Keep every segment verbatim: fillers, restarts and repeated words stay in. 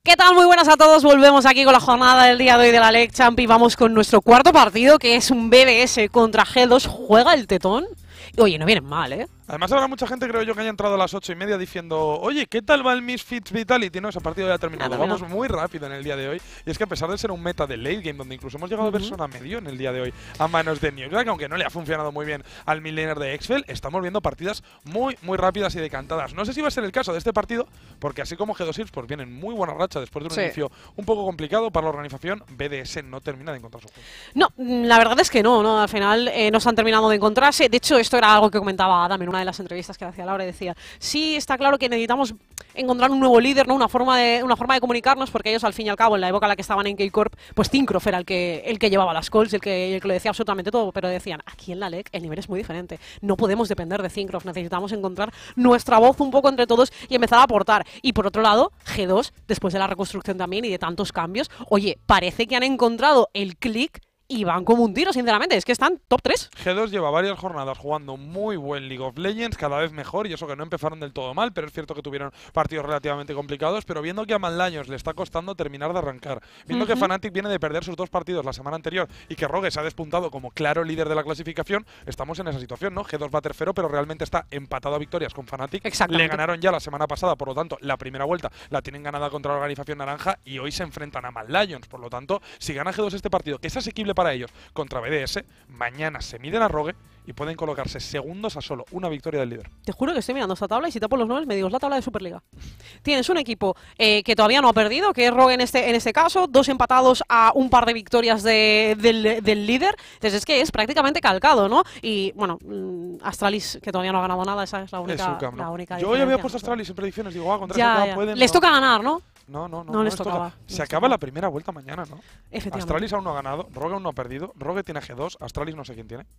¿Qué tal? Muy buenas a todos. Volvemos aquí con la jornada del día de hoy de la Leg Champ y vamos con nuestro cuarto partido, que es un B B S contra G dos. Juega el tetón. Oye, no vienen mal, ¿eh? Además habrá mucha gente, creo yo, que haya entrado a las ocho y media diciendo oye, ¿qué tal va el Misfits Vitality? No, ese partido ya ha terminado. Ah, Vamos muy rápido en el día de hoy. Y es que a pesar de ser un meta de late game, donde incluso hemos llegado Uh-huh. a ver zona medio en el día de hoy a manos de New York, aunque no le ha funcionado muy bien al Millionaire de Exfel, estamos viendo partidas muy, muy rápidas y decantadas. No sé si va a ser el caso de este partido, porque así como G dos Hirs, pues vienen muy buena racha después de un Sí. inicio un poco complicado para la organización. B D S no termina de encontrar su juego. No, la verdad es que no, no al final eh, no se han terminado de encontrarse. De hecho, esto era algo que comentaba Adam en una de las entrevistas que hacía Laura y decía, sí, está claro que necesitamos encontrar un nuevo líder, ¿no? Una forma de una forma de comunicarnos, porque ellos al fin y al cabo, en la época en la que estaban en K-Corp, pues Tincroft era el que, el que llevaba las calls, el que, el que lo decía absolutamente todo, pero decían, aquí en la L E C el nivel es muy diferente, no podemos depender de Tincroft, necesitamos encontrar nuestra voz un poco entre todos y empezar a aportar. Y por otro lado, G dos, después de la reconstrucción también y de tantos cambios, oye, parece que han encontrado el click y van como un tiro, sinceramente. Es que están top tres. G dos lleva varias jornadas jugando muy buen League of Legends, cada vez mejor, y eso que no empezaron del todo mal, pero es cierto que tuvieron partidos relativamente complicados, pero viendo que a Mad Lions le está costando terminar de arrancar, viendo Uh-huh. que Fnatic viene de perder sus dos partidos la semana anterior y que Rogue se ha despuntado como claro líder de la clasificación, estamos en esa situación, ¿no? G dos va tercero, pero realmente está empatado a victorias con Fnatic. Exactamente. Le ganaron ya la semana pasada, por lo tanto, la primera vuelta la tienen ganada contra la organización naranja y hoy se enfrentan a Mad Lions. Por lo tanto, si gana G dos este partido, que es asequible para ellos, contra B D S, mañana se miden a Rogue y pueden colocarse segundos a solo una victoria del líder. Te juro que estoy mirando esta tabla y si tapo los nombres me digo, es la tabla de Superliga. Tienes un equipo eh, que todavía no ha perdido, que es Rogue en este, en este caso, dos empatados a un par de victorias de, del, del líder. Entonces es que es prácticamente calcado, ¿no? Y bueno, mm, Astralis, que todavía no ha ganado nada, esa es la única, Es Sucam, la ¿no? única Yo hoy había diferencia. puesto Astralis en predicciones, digo, ah, contra Ya, Sucam ya. pueden. Les no. toca ganar, ¿no? No, no, no. No les toca. tocaba, no Se les acaba tocaba. la primera vuelta mañana, ¿no? Efectivamente. Astralis aún no ha ganado, Rogue aún no ha perdido, Rogue tiene G dos, Astralis no sé quién tiene.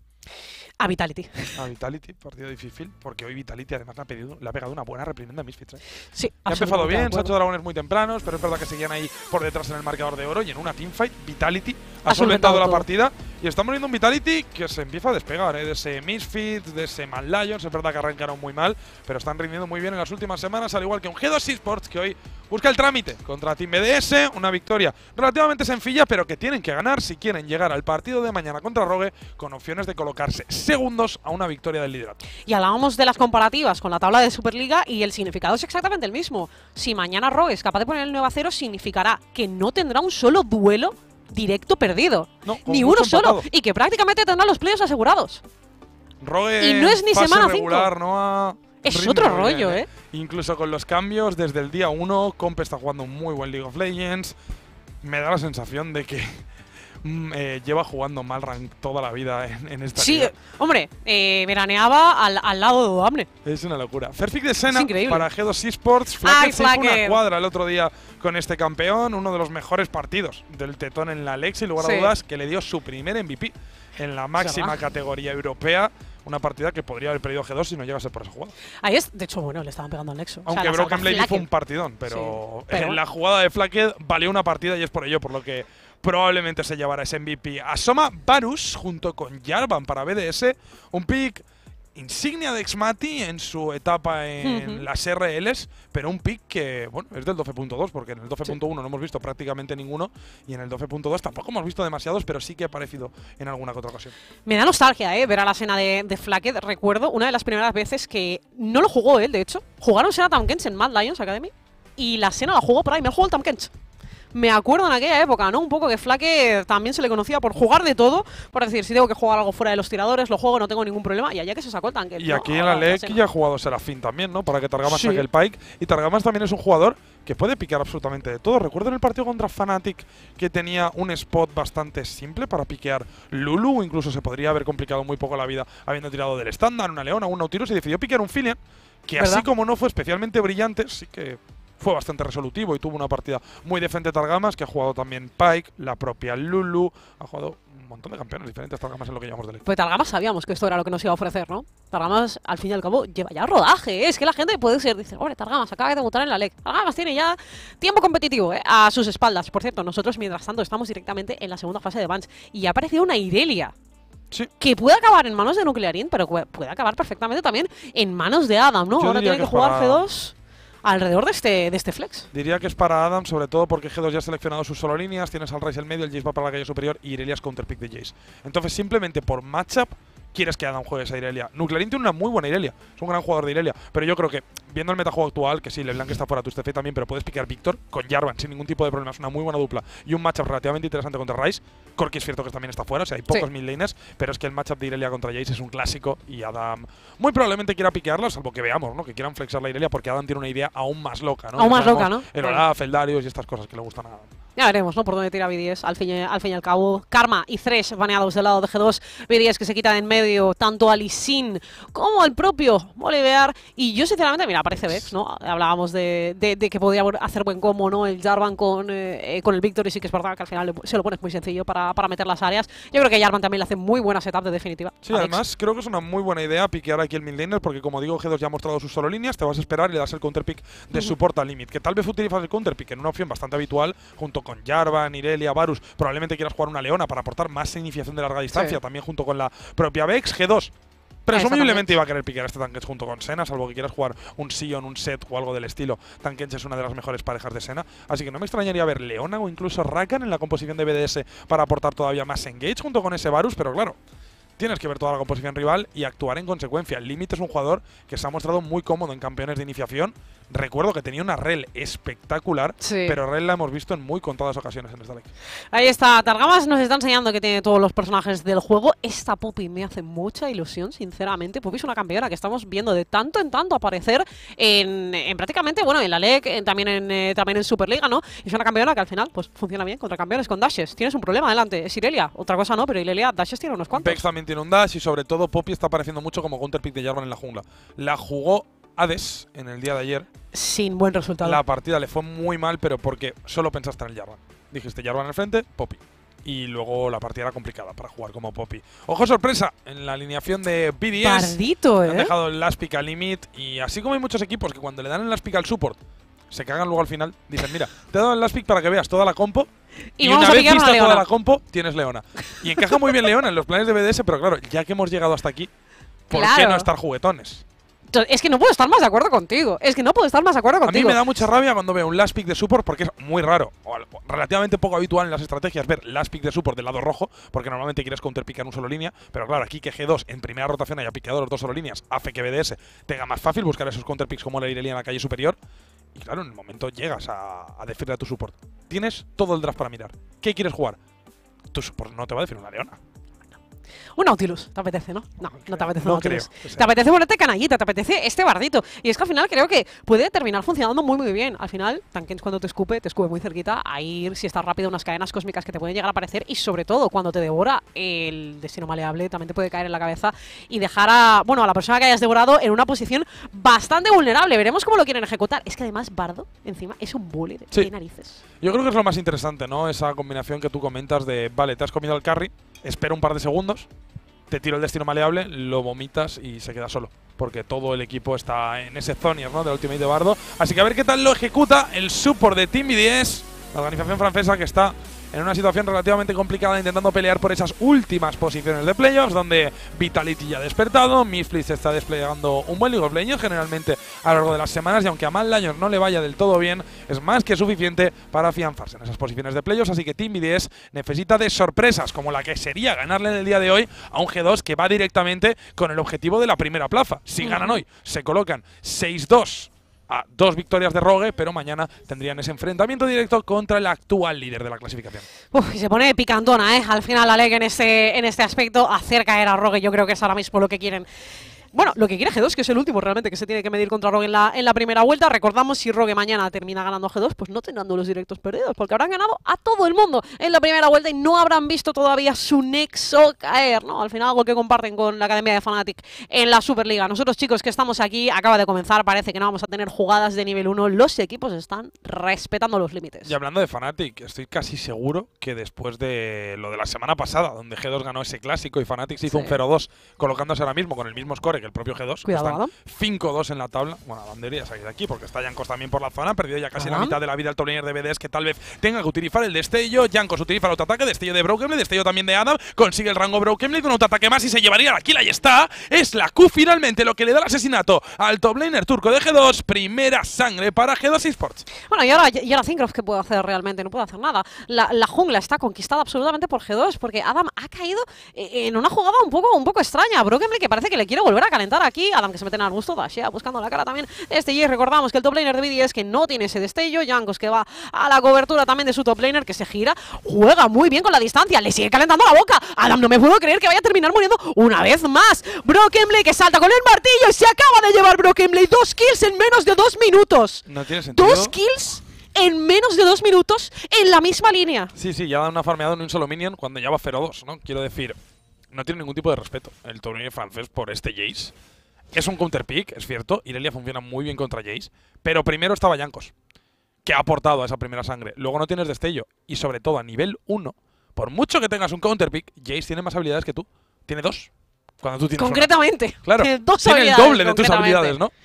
A Vitality. A Vitality, partido difícil, porque hoy Vitality además le ha, pedido, le ha pegado una buena reprimenda a Misfits. ¿eh? Sí, Ha empezado absolutamente de bien, se ha acuerdo. hecho dragones muy tempranos, pero es verdad que seguían ahí por detrás en el marcador de oro y en una teamfight, Vitality ha, Ha solventado solventado la todo. partida y estamos viendo un Vitality que se empieza a despegar, ¿eh? de ese Misfits, de ese Mad Lions. Es verdad que arrancaron muy mal, pero están rindiendo muy bien en las últimas semanas, al igual que un G dos Esports que hoy busca el trámite contra Team B D S, una victoria relativamente sencilla, pero que tienen que ganar si quieren llegar al partido de mañana contra Rogue con opciones de colocarse segundos a una victoria del liderato. Y hablábamos de las comparativas con la tabla de Superliga y el significado es exactamente el mismo. Si mañana Rogue es capaz de poner el nueve a cero, significará que no tendrá un solo duelo directo perdido. No, con Ni mucho uno solo. empatado. Y que prácticamente tendrá los playoffs asegurados. Rogue Y no es ni fase semana cinco. regular, no ha Es rinde otro muy rollo, bien, ¿eh? Incluso con los cambios desde el día uno, Comp está jugando un muy buen League of Legends. Me da la sensación de que mm, eh, lleva jugando mal rank toda la vida en, en esta Sí, liga. hombre, eh, veraneaba al, al lado de Duamne. Es una locura. Perfect de Sena Es increíble. para G dos Esports. Ay, Flacket se hizo una Flacket. cuadra el otro día con este campeón. Uno de los mejores partidos del Tetón en la L E X, sin lugar a Sí. dudas, que le dio su primer M V P en la máxima verdad. categoría europea. Una partida que podría haber perdido G dos si no llegase por esa jugada. Ahí es, de hecho, bueno, le estaban pegando al Nexo. O sea, Aunque la salva Broken Blade hizo Flacket. un partidón, pero, Sí, pero en bueno. la jugada de Flacket valió una partida y es por ello por lo que probablemente se llevará ese M V P. Asoma Varus junto con Jarvan para B D S, un pick insignia de Xmati en su etapa en Ujú. las R Ls, pero un pick que, bueno, es del doce punto dos, porque en el doce punto uno no hemos visto prácticamente ninguno y en el doce punto dos tampoco hemos visto demasiados, pero sí que ha aparecido en alguna que otra ocasión. Me da nostalgia, ¿eh? Ver a la Sena de, de Flacket. Recuerdo una de las primeras veces que no lo jugó él, de hecho. Jugaron Sena Tamkens en Mad Lions Academy y la Sena la jugó por ahí. Me jugó el Tamkens. Me acuerdo en aquella época, ¿no? Un poco que Flacket también se le conocía por jugar de todo. Por decir, si tengo que jugar algo fuera de los tiradores, lo juego, no tengo ningún problema. Y allá que se sacó el Tamkens. Y ¿no? aquí en Ahora la L E C Sena. ya ha jugado Serafín también, ¿no? Para que Targamas Sí. saque el Pike. Y Targamas también es un jugador que puede piquear absolutamente de todo. Recuerdo en el partido contra Fnatic que tenía un spot bastante simple para piquear Lulu. Incluso se podría haber complicado muy poco la vida habiendo tirado del estándar, una Leona, un Nautilus y decidió piquear un Filian. Que así ¿Verdad? como no fue especialmente brillante, sí que fue bastante resolutivo y tuvo una partida muy decente Targamas, que ha jugado también Pike, la propia Lulu, ha jugado un montón de campeones diferentes Targamas en lo que llamamos de ley. Pues Targamas sabíamos que esto era lo que nos iba a ofrecer, ¿no? Targamas, al fin y al cabo, lleva ya rodaje, ¿eh? Es que la gente puede ser, dice, hombre, Targamas acaba de debutar en la L E C. Targamas tiene ya tiempo competitivo, ¿eh? A sus espaldas. Por cierto, nosotros, mientras tanto, estamos directamente en la segunda fase de Bans. Y ha aparecido una Irelia. Sí. Que puede acabar en manos de Nuclearín, pero puede acabar perfectamente también en manos de Adam, ¿no? Yo Ahora diría tiene que que jugar para- G dos. alrededor de este, de este flex. Diría que es para Adam, sobre todo porque G dos ya ha seleccionado sus solo líneas, tienes al Ryze el medio, el Jace va para la calle superior y Irelia es counterpick de Jace. Entonces, simplemente por matchup, quieres que Adam juegue esa Irelia. Nuclearín tiene una muy buena Irelia, es un gran jugador de Irelia, pero yo creo que, viendo el metajuego actual, que sí, LeBlanc está fuera, Tustefe también, pero puedes piquear Víctor con Jarvan sin ningún tipo de problema, es una muy buena dupla y un matchup relativamente interesante contra Ryze. Corki es cierto que también está fuera, o sea, hay pocos Sí. mid laners, pero es que el matchup de Irelia contra Jace es un clásico y Adam muy probablemente quiera piquearlo, salvo que veamos, ¿no? Que quieran flexar la Irelia porque Adam tiene una idea aún más loca, ¿no? Aún más Sabemos loca, ¿no? El Olaf, el Darius y estas cosas que le gustan a Adam. Ya veremos, ¿no? Por dónde tira B D S al fin, y, al fin y al cabo. Karma y Thresh baneados del lado de G dos. B D S que se quita de en medio tanto a Lee Sin como al propio Bolivar. Y yo, sinceramente, mira, parece Vex, ¿no? Hablábamos de, de, de que podía hacer buen combo, ¿no? El Jarvan con, eh, con el Victor, y sí que es verdad que al final le, se lo pones muy sencillo para, para meter las áreas. Yo creo que Jarvan también le hace muy buena setup de definitiva. Sí, además creo que es una muy buena idea piquear aquí el mid laner porque, como digo, G dos ya ha mostrado sus solo líneas, te vas a esperar y le das el counterpick de support al limit, que tal vez utilizas el counterpick en una opción bastante habitual junto con Jarvan, Irelia, Varus. Probablemente quieras jugar una Leona para aportar más significación de larga distancia, Sí. también junto con la propia Vex. G dos presumiblemente iba a querer piquear este Tankage junto con Senna, salvo que quieras jugar un Sion, un Set o algo del estilo. Tankage es una de las mejores parejas de Senna, así que no me extrañaría ver Leona o incluso Rakan en la composición de B D S para aportar todavía más engage junto con ese Varus, pero claro, tienes que ver toda la composición rival y actuar en consecuencia. El Límite es un jugador que se ha mostrado muy cómodo en campeones de iniciación. Recuerdo que tenía una rel espectacular, Sí. pero rel la hemos visto en muy contadas ocasiones en esta deck. Ahí está, Targamas nos está enseñando que tiene todos los personajes del juego. Esta Poppy me hace mucha ilusión, sinceramente. Poppy es una campeona que estamos viendo de tanto en tanto aparecer en, en prácticamente, bueno, en la L E C, en- también, en, eh, también en Superliga, ¿no? Y es una campeona que al final pues funciona bien contra campeones con dashes. Tienes un problema adelante, es Irelia. Otra cosa no, pero Irelia dashes tiene unos cuantos. Vex también tiene un dash y sobre todo Poppy está apareciendo mucho como counterpick de Jarvan en la jungla. La jugó Hades en el día de ayer. Sin buen resultado. La partida le fue muy mal, pero porque solo pensaste en el Jarvan. Dijiste Jarvan al frente, Poppy. Y luego la partida era complicada para jugar como Poppy. Ojo, sorpresa, en la alineación de B D S. Pardito, Han ¿eh? dejado el last pick al limit. Y así como hay muchos equipos que cuando le dan el last pick al support se cagan luego al final, dicen, mira, te he dado el last pick para que veas toda la compo. Y Y, vamos una a vez piquear vista una toda Leona. la compo, tienes Leona. Y encaja muy bien Leona en los planes de B D S, pero claro, ya que hemos llegado hasta aquí, ¿por qué Claro. no estar juguetones? Es que no puedo estar más de acuerdo contigo. Es que no puedo estar más de acuerdo A mí contigo. me da mucha rabia cuando veo un last pick de support porque es muy raro, o al- relativamente poco habitual en las estrategias ver last pick de support del lado rojo, porque normalmente quieres counterpicar un solo línea, pero claro, aquí que G dos en primera rotación haya piqueado los dos solo líneas, hace que B D S tenga más fácil buscar esos counterpicks como la Irelia en la calle superior, y claro, en el momento llegas a, a defender a tu support. Tienes todo el draft para mirar. ¿Qué quieres jugar? Tu support no te va a decir una Leona. Un Nautilus, ¿te apetece, no? No, no te apetece un No Nautilus. creo que sea. Te apetece ponerte canallita, te apetece este bardito. Y es que al final creo que puede terminar funcionando muy muy bien. Al final, Tankens cuando te escupe, te escupe muy cerquita. Ahí, si estás rápido, unas cadenas cósmicas que te pueden llegar a aparecer. Y sobre todo, cuando te devora, el destino maleable también te puede caer en la cabeza y dejar a, bueno, a la persona que hayas devorado en una posición bastante vulnerable. Veremos cómo lo quieren ejecutar. Es que además, Bardo, encima, es un bully de Sí. qué narices. Yo creo que es lo más interesante, ¿no? Esa combinación que tú comentas de, vale, te has comido el carry, espera un par de segundos, te tiro el destino maleable, lo vomitas y se queda solo. Porque todo el equipo está en ese Zonier, ¿no? Del Ultimate de Bardo. Así que a ver qué tal lo ejecuta el support de Team B D S, la organización francesa que está en una situación relativamente complicada intentando pelear por esas últimas posiciones de playoffs, donde Vitality ya ha despertado, Misfits está desplegando un buen League of Legends generalmente a lo largo de las semanas, y aunque a Mad Lions no le vaya del todo bien, es más que suficiente para afianzarse en esas posiciones de playoffs, así que Team B D S necesita de sorpresas, como la que sería ganarle en el día de hoy a un G dos que va directamente con el objetivo de la primera plaza. Si Ujú. ganan hoy, se colocan seis dos a dos victorias de Rogue, pero mañana tendrían ese enfrentamiento directo contra el actual líder de la clasificación. Uf, y se pone picantona, ¿eh? Al final, Alec, en este, en este aspecto, hacer caer a Rogue, yo creo que es ahora mismo lo que quieren. Bueno, lo que quiere G dos, que es el último realmente que se tiene que medir contra Rogue en la, en la primera vuelta. Recordamos, si Rogue mañana termina ganando a G dos, pues no tendrán los directos perdidos, porque habrán ganado a todo el mundo en la primera vuelta y no habrán visto todavía su nexo caer, ¿no? Al final, algo que comparten con la Academia de Fnatic en la Superliga. Nosotros, chicos, que estamos aquí, acaba de comenzar, parece que no vamos a tener jugadas de nivel uno. Los equipos están respetando los límites. Y hablando de Fnatic, estoy casi seguro que después de lo de la semana pasada, donde G dos ganó ese clásico y Fnatic se hizo Sí. un cero dos, colocándose ahora mismo con el mismo score que el propio G dos. Cuidado, Adam. cinco dos en la tabla. Bueno, Adam debería salir de aquí porque está Jankos también por la zona. Ha perdido ya casi Adam. la mitad de la vida el top laner de B D S, que tal vez tenga que utilizar el destello. Jankos utiliza el autoataque, destello de Broken Blade, destello también de Adam. Consigue el rango Broken Blade, un autoataque más y se llevaría la kill. Ahí está. Es la Q finalmente lo que le da el asesinato al top laner turco de G dos. Primera sangre para G dos Esports. Bueno, y ahora, y ahora Cincroft, ¿qué puede hacer realmente? No puede hacer nada. La, la jungla está conquistada absolutamente por G dos porque Adam ha caído en una jugada un poco, un poco extraña. Broken Blade, que parece que le quiere volver a calentar aquí. Adam, que se mete en Arbusto, Dashea buscando la cara también. Este Jay, recordamos que el top laner de B D S que no tiene ese destello. Jankos, que va a la cobertura también de su top laner, que se gira. Juega muy bien con la distancia. Le sigue calentando la boca. Adam, no me puedo creer que vaya a terminar muriendo una vez más. Broken Blade, que salta con el martillo y se acaba de llevar Broken Blade. Dos kills en menos de dos minutos. No tiene sentido. Dos kills en menos de dos minutos en la misma línea. Sí, sí, ya da una farmeada en un solo minion cuando ya va cero dos, ¿no? Quiero decir, no tiene ningún tipo de respeto el torneo francés por este Jace. Es un counterpick, es cierto. Irelia funciona muy bien contra Jace. Pero primero estaba Jankos, que ha aportado a esa primera sangre. Luego no tienes destello. Y sobre todo a nivel uno, por mucho que tengas un counterpick, Jace tiene más habilidades que tú. Tiene dos. Cuando tú tienes Concretamente. Una. Claro, tiene, dos tiene el doble de tus concretamente. habilidades, ¿no?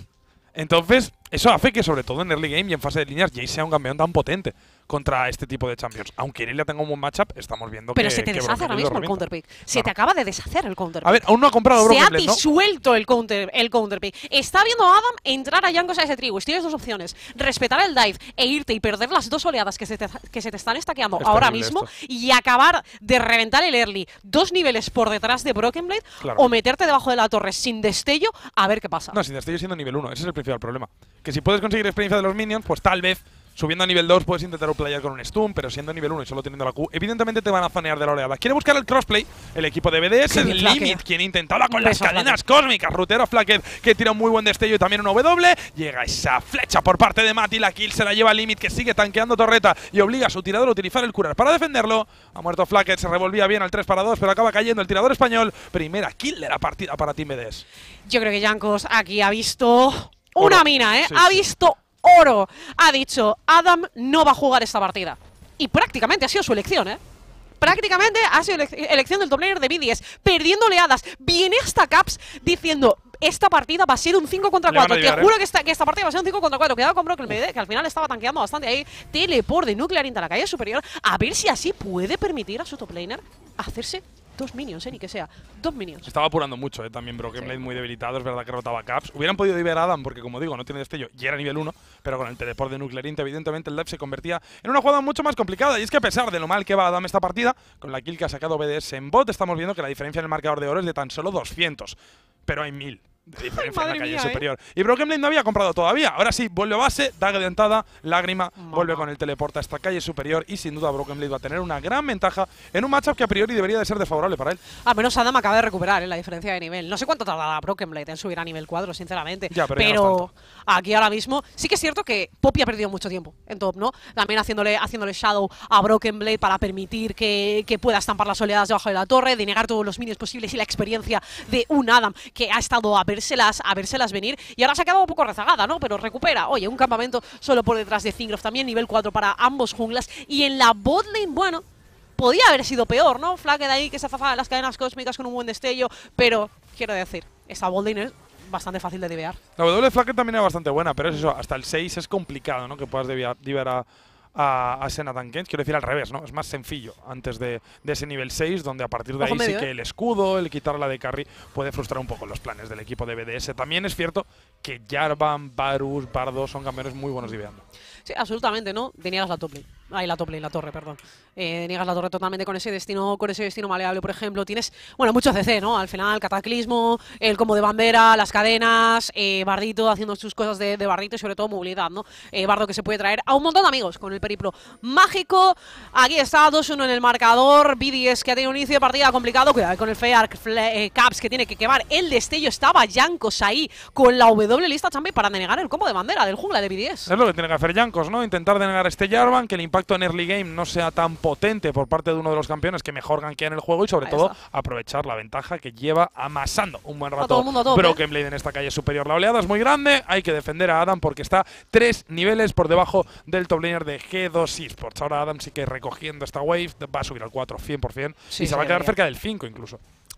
Entonces, eso hace que sobre todo en early game y en fase de líneas Jace sea un campeón tan potente contra este tipo de champions. Aunque Irelia tenga un buen matchup, estamos viendo Pero que… se te que deshace ahora Broken mismo Blade el lo counterpick. Se Claro. te acaba de deshacer el counterpick. A ver, aún no ha comprado Se Broken ha Blade, ¿no? disuelto el, counter, el counterpick. Está viendo a Adam entrar a Jankos a ese tribu. Tienes dos opciones. Respetar el dive e irte y perder las dos oleadas que se te, que se te están estaqueando Es ahora terrible mismo esto. y acabar de reventar el early dos niveles por detrás de Broken Blade, Claro. o meterte debajo de la torre sin destello a ver qué pasa. No, sin destello siendo nivel uno. Ese es el principal problema. Que si puedes conseguir experiencia de los minions, pues tal vez subiendo a nivel dos puedes intentar uplayar con un stun, pero siendo nivel uno y solo teniendo la Q, evidentemente te van a zonear de la oleada. Quiere buscar el crossplay, el equipo de B D S, Qué bien el flaquea. Limit, quien intentaba con Un las beso, cadenas cósmicas. Rutero Flacket, que tira un muy buen destello y también un W. Llega esa flecha por parte de Mati, la kill se la lleva Limit, que sigue tanqueando torreta y obliga a su tirador a utilizar el curar para defenderlo. Ha muerto Flacket, se revolvía bien al tres para dos, pero acaba cayendo el tirador español. Primera kill de la partida para Team B D S. Yo creo que Jankos aquí ha visto una Oro. mina, ¿eh? Sí, ha sí. visto oro. Ha dicho, Adam no va a jugar esta partida. Y prácticamente ha sido su elección, ¿eh? Prácticamente ha sido elec- elección del top laner de B D S, perdiendo oleadas. Viene hasta Caps diciendo, esta partida va a ser un cinco contra Le van a cuatro. Te ayudar, ¿eh? juro que esta, que esta partida va a ser un cinco contra cuatro. Cuidado con Broken Blade, que al final estaba tanqueando bastante ahí. Teleport de Nuclear Into a la calle superior. A ver si así puede permitir a su top laner hacerse dos minions, eh, ni que sea. Dos minions. Se estaba apurando mucho, eh, también Broken Sí. Blade muy debilitado, es verdad que rotaba Caps. Hubieran podido diver a Adam porque, como digo, no tiene destello y era nivel uno, pero con el teleport de Nuclear Int, evidentemente el dive se convertía en una jugada mucho más complicada. Y es que a pesar de lo mal que va Adam esta partida, con la kill que ha sacado B D S en bot, estamos viendo que la diferencia en el marcador de oro es de tan solo doscientos. Pero hay mil de diferencia en Madre la calle mía, ¿eh? superior. Y Broken Blade no había comprado todavía. Ahora sí, vuelve a base, daga dentada, lágrima, Mamá. vuelve con el teleporte a esta calle superior y sin duda Broken Blade va a tener una gran ventaja en un matchup que a priori debería de ser desfavorable para él. Al menos Adam acaba de recuperar, ¿eh? La diferencia de nivel. No sé cuánto tardará Broken Blade en subir a nivel cuatro, sinceramente. Ya, pero ya no es tanto. aquí ahora mismo sí que es cierto que Poppy ha perdido mucho tiempo en top, ¿no? También haciéndole, haciéndole Shadow a Broken Blade para permitir que, que pueda estampar las oleadas debajo de la torre, de negar todos los minions posibles y la experiencia de un Adam que ha estado a vérselas, a vérselas venir y ahora se ha quedado un poco rezagada, ¿no? Pero recupera. Oye, un campamento solo por detrás de Cincroft, también nivel cuatro para ambos junglas. Y en la botlane, bueno, podía haber sido peor, ¿no? Flacket ahí que se zafa las cadenas cósmicas con un buen destello, pero quiero decir, esta botlane es bastante fácil de divear. La W de Flacket también era bastante buena, pero es eso, hasta el seis es complicado, ¿no? Que puedas diviar, diviar a, a, a Senatan Kens. Quiero decir al revés, ¿no? Es más sencillo antes de, de ese nivel seis, donde a partir de Ojo ahí medio, sí ¿eh? que el escudo, el quitar la de carry, puede frustrar un poco los planes del equipo de B D S. También es cierto que Jarvan, Varus, Bardo son campeones muy buenos diveando. Sí, absolutamente, ¿no? Deniegas la top lane. Ay, la top lane, la torre, perdón. Eh, deniegas la torre totalmente con ese destino, con ese destino maleable, por ejemplo. Tienes, bueno, mucho C C, ¿no? Al final, Cataclismo, el combo de bandera, las cadenas, eh, Bardito haciendo sus cosas de, de Bardito y sobre todo movilidad, ¿no? Eh, Bardo que se puede traer a un montón de amigos con el periplo mágico. Aquí está, dos uno en el marcador. B D S que ha tenido un inicio de partida complicado. Cuidado con el Feark, eh, Caps que tiene que quemar el destello. Estaba Jankos ahí con la W lista también para denegar el combo de bandera del jungla de B D S. Es lo que tiene que hacer Jankos, ¿no? Intentar denegar este Jarvan, que el impacto en early game no sea tan potente por parte de uno de los campeones que mejor gankea en el juego y sobre Ahí todo está. aprovechar la ventaja que lleva amasando un buen todo rato el mundo a tope. Broken Blade en esta calle superior. La oleada es muy grande, hay que defender a Adam porque está tres niveles por debajo del top laner de G dos Esports. Ahora Adam sí que recogiendo esta wave va a subir al cuatro cien por cien Sí, y se sí, va a quedar debería. cerca del cinco incluso.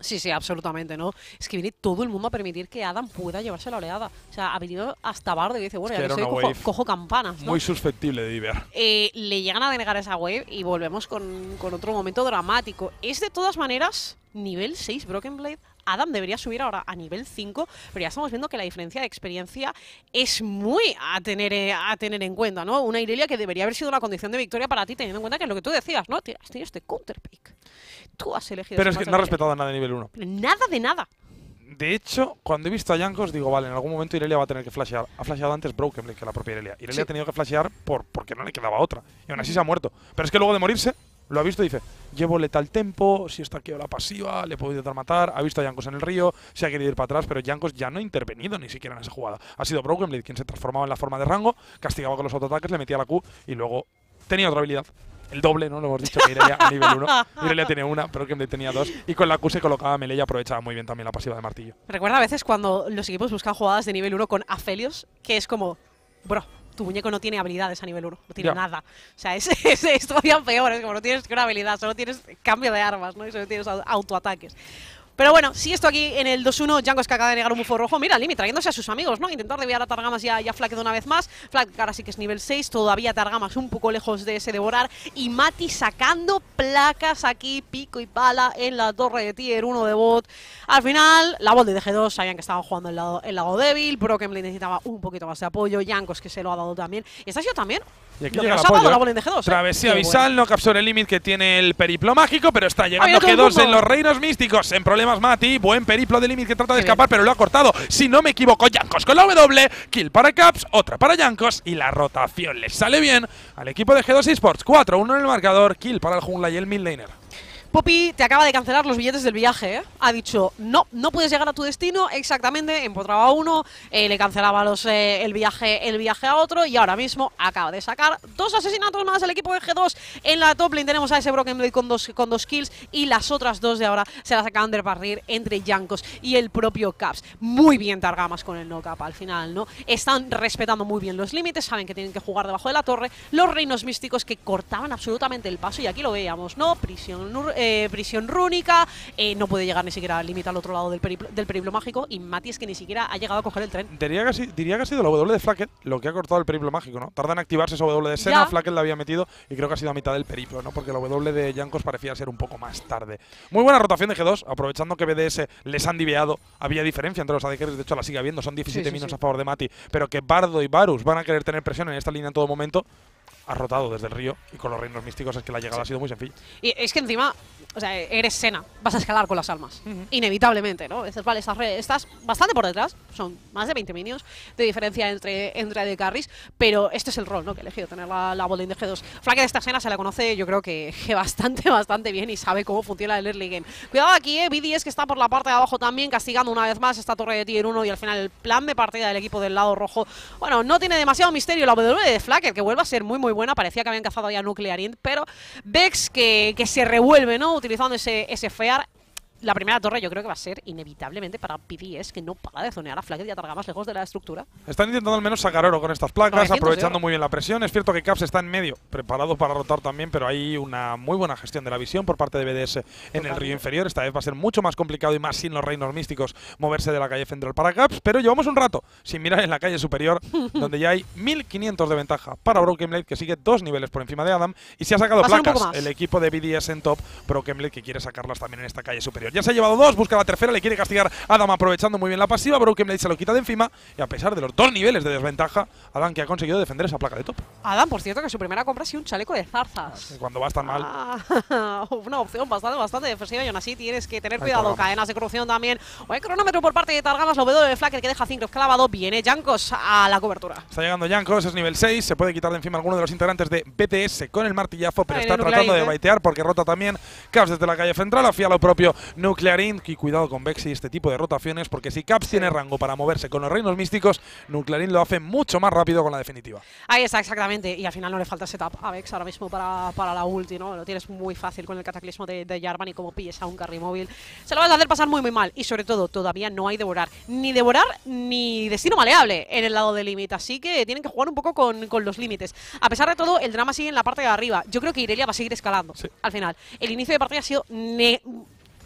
Sí, sí, absolutamente, ¿no? Es que viene todo el mundo a permitir que Adam pueda llevarse la oleada. O sea, ha venido hasta Bardo y dice, bueno, Es que ya que era soy, una cojo, wave cojo campanas, ¿no? Muy susceptible de divear. Eh, le llegan a denegar esa wave y volvemos con, con otro momento dramático. Es de todas maneras nivel seis Broken Blade. Adam debería subir ahora a nivel cinco, pero ya estamos viendo que la diferencia de experiencia es muy a tener, eh, a tener en cuenta, ¿no? Una Irelia que debería haber sido una condición de victoria para ti, teniendo en cuenta que es lo que tú decías, ¿no? Has tenido este counter pick. Tú has elegido. Pero es que no ha respetado nada de nivel uno. Nada de nada. De hecho, cuando he visto a Jankos, digo, vale, en algún momento Irelia va a tener que flashear. Ha flasheado antes Broken Blade que la propia Irelia. Irelia Sí. ha tenido que flashear por, porque no le quedaba otra. Y aún así se ha muerto. Pero es que luego de morirse, lo ha visto y dice, llevo letal tempo, si está aquí la pasiva, le puedo intentar matar. Ha visto a Jankos en el río, se ha querido ir para atrás, pero Jankos ya no ha intervenido ni siquiera en esa jugada. Ha sido Broken Blade quien se transformaba en la forma de rango, castigaba con los autoataques, le metía la Q y luego tenía otra habilidad. El doble, ¿no? Lo hemos dicho que Irelia a nivel uno. Irelia tenía una, pero Broken Blade tenía dos. Y con la Q se colocaba melee y aprovechaba muy bien también la pasiva de martillo. Recuerda a veces cuando los equipos buscan jugadas de nivel uno con Aphelios, que es como, bro, tu muñeco no tiene habilidades a nivel uno, no tiene Ya. nada. O sea, es, es, es todavía peor, es como no tienes que una habilidad, solo tienes cambio de armas, ¿no? Y solo tienes au- autoataques. Pero bueno, si esto aquí en el dos uno, Jankos que acaba de negar un bufo rojo, mira, Limit trayéndose a sus amigos, ¿no? Intentar desviar a Targamas y a, y a Flacket una vez más. Flacket ahora sí que es nivel seis, todavía Targamas un poco lejos de ese devorar. Y Mati sacando placas aquí, pico y pala en la torre de tier uno de bot. Al final, la bot de D G dos sabían que estaban jugando el lado, el lado débil. Broken Blade necesitaba un poquito más de apoyo. Jankos que se lo ha dado también. Y esta ha sido también Y aquí lo que llega nos el ha dado apoyo, la ¿eh? bot en D G dos. ¿eh? Travesía Qué Visal, bueno. no capsule el Limit que tiene el periplo mágico, pero está llegando todo el G dos mundo. en los reinos místicos. En problemas Mati, buen periplo de Limit que trata de Qué escapar, pero lo ha cortado. Si no me equivoco, Jankos con la W, kill para Caps, otra para Jankos y la rotación le sale bien al equipo de G dos Esports. cuatro uno en el marcador, kill para el jungla y el mid laner. Poppy te acaba de cancelar los billetes del viaje, ¿eh? Ha dicho, no, no puedes llegar a tu destino, exactamente, empotraba a uno, eh, le cancelaba los, eh, el, viaje, el viaje a otro y ahora mismo acaba de sacar dos asesinatos más el equipo de G dos. En la top lane tenemos a ese Broken Blade con dos, con dos kills y las otras dos de ahora se las acaban de repartir entre Jankos y el propio Caps. Muy bien Targamas con el no-cap al final, ¿no? Están respetando muy bien los límites, saben que tienen que jugar debajo de la torre. Los reinos místicos que cortaban absolutamente el paso y aquí lo veíamos, ¿no? Prisión... Eh, prisión rúnica, eh, no puede llegar ni siquiera al límite al otro lado del periplo, del periplo mágico y Mati es que ni siquiera ha llegado a coger el tren. Diría que, ha, si- diría que ha sido la W de Flacket lo que ha cortado el periplo mágico, ¿no? Tarda en activarse esa W de Sena, Ya. Flacket la había metido y creo que ha sido a mitad del periplo, ¿no? Porque la W de Jankos parecía ser un poco más tarde. Muy buena rotación de G dos, aprovechando que B D S les han diveado. Había diferencia entre los A D Carries, de hecho la sigue habiendo, son diecisiete Sí, sí, minutos sí. a favor de Mati, pero que Bardo y Varus van a querer tener presión en esta línea en todo momento. Ha rotado desde el río y con los reinos místicos es que la llegada ha sido muy sencilla. Y es que encima, o sea, eres Sena, vas a escalar con las almas, inevitablemente, ¿no? Dices, vale, estás, re- estás bastante por detrás, son más de veinte minions de diferencia entre, entre A D Carries, pero este es el rol, ¿no? Que he elegido, tener la, la botlane de G dos. Flacket de esta Sena se la conoce, yo creo que, que bastante, bastante bien y sabe cómo funciona el early game. Cuidado aquí, eh, B D S que está por la parte de abajo también, castigando una vez más esta torre de tier uno y al final el plan de partida del equipo del lado rojo, bueno, no tiene demasiado misterio la W de Flacket, que vuelve a ser muy, muy buena. Parecía que habían cazado ya Nuclear Int, pero Vex que, que se revuelve, ¿no? Utilizando ese, ese Fear. La primera torre yo creo que va a ser inevitablemente para P D S, que no para de zonear a Flacket y a Targamas lejos de la estructura. Están intentando al menos sacar oro con estas placas, novecientos de aprovechando oro. muy bien la presión. Es cierto que Caps está en medio, preparado para rotar también, pero hay una muy buena gestión de la visión por parte de B D S en el Totalmente. río inferior. Esta vez va a ser mucho más complicado y más sin los reinos místicos moverse de la calle central para Caps, pero llevamos un rato sin mirar en la calle superior, donde ya hay mil quinientos de ventaja para Broken Blade, que sigue dos niveles por encima de Adam, y se ha sacado Va a ser un placas poco más. el equipo de B D S en top. Broken Blade que quiere sacarlas también en esta calle superior. Ya se ha llevado dos, busca la tercera, le quiere castigar a Adam aprovechando muy bien la pasiva. Broken Blade se lo quita de encima y a pesar de los dos niveles de desventaja, Adam que ha conseguido defender esa placa de top. Adam, por cierto, que su primera compra ha sido un chaleco de zarzas. Cuando va tan mal. Ah, una opción bastante, bastante defensiva y aún así tienes que tener Ahí cuidado. Targamas. Cadenas de corrupción también. O el cronómetro por parte de Targamas, lo W de Flacker que deja cinco clavado. Viene Jankos a la cobertura. Está llegando Jankos, es nivel seis, se puede quitar de encima alguno de los integrantes de B T S con el martillazo, pero Ahí está el tratando Nuclear de Int, ¿eh? baitear porque rota también Caps desde la calle central, afía lo propio Nuclear Int. Y cuidado con Vex y este tipo de rotaciones, porque si Caps tiene rango para moverse con los reinos místicos, Nuclear Int lo hace mucho más rápido con la definitiva. Ahí está, exactamente. Y al final no le falta setup a Vex ahora mismo para, para la ulti, ¿no? Lo tienes muy fácil con el cataclismo de, de Jarvan y como pilles a un carry móvil. Se lo vas a hacer pasar muy, muy mal. Y sobre todo, todavía no hay devorar. Ni devorar ni destino maleable en el lado del límite. Así que tienen que jugar un poco con, con los límites. A pesar de todo, el drama sigue en la parte de arriba. Yo creo que Irelia va a seguir escalando Sí. al final. El inicio de partida ha sido ne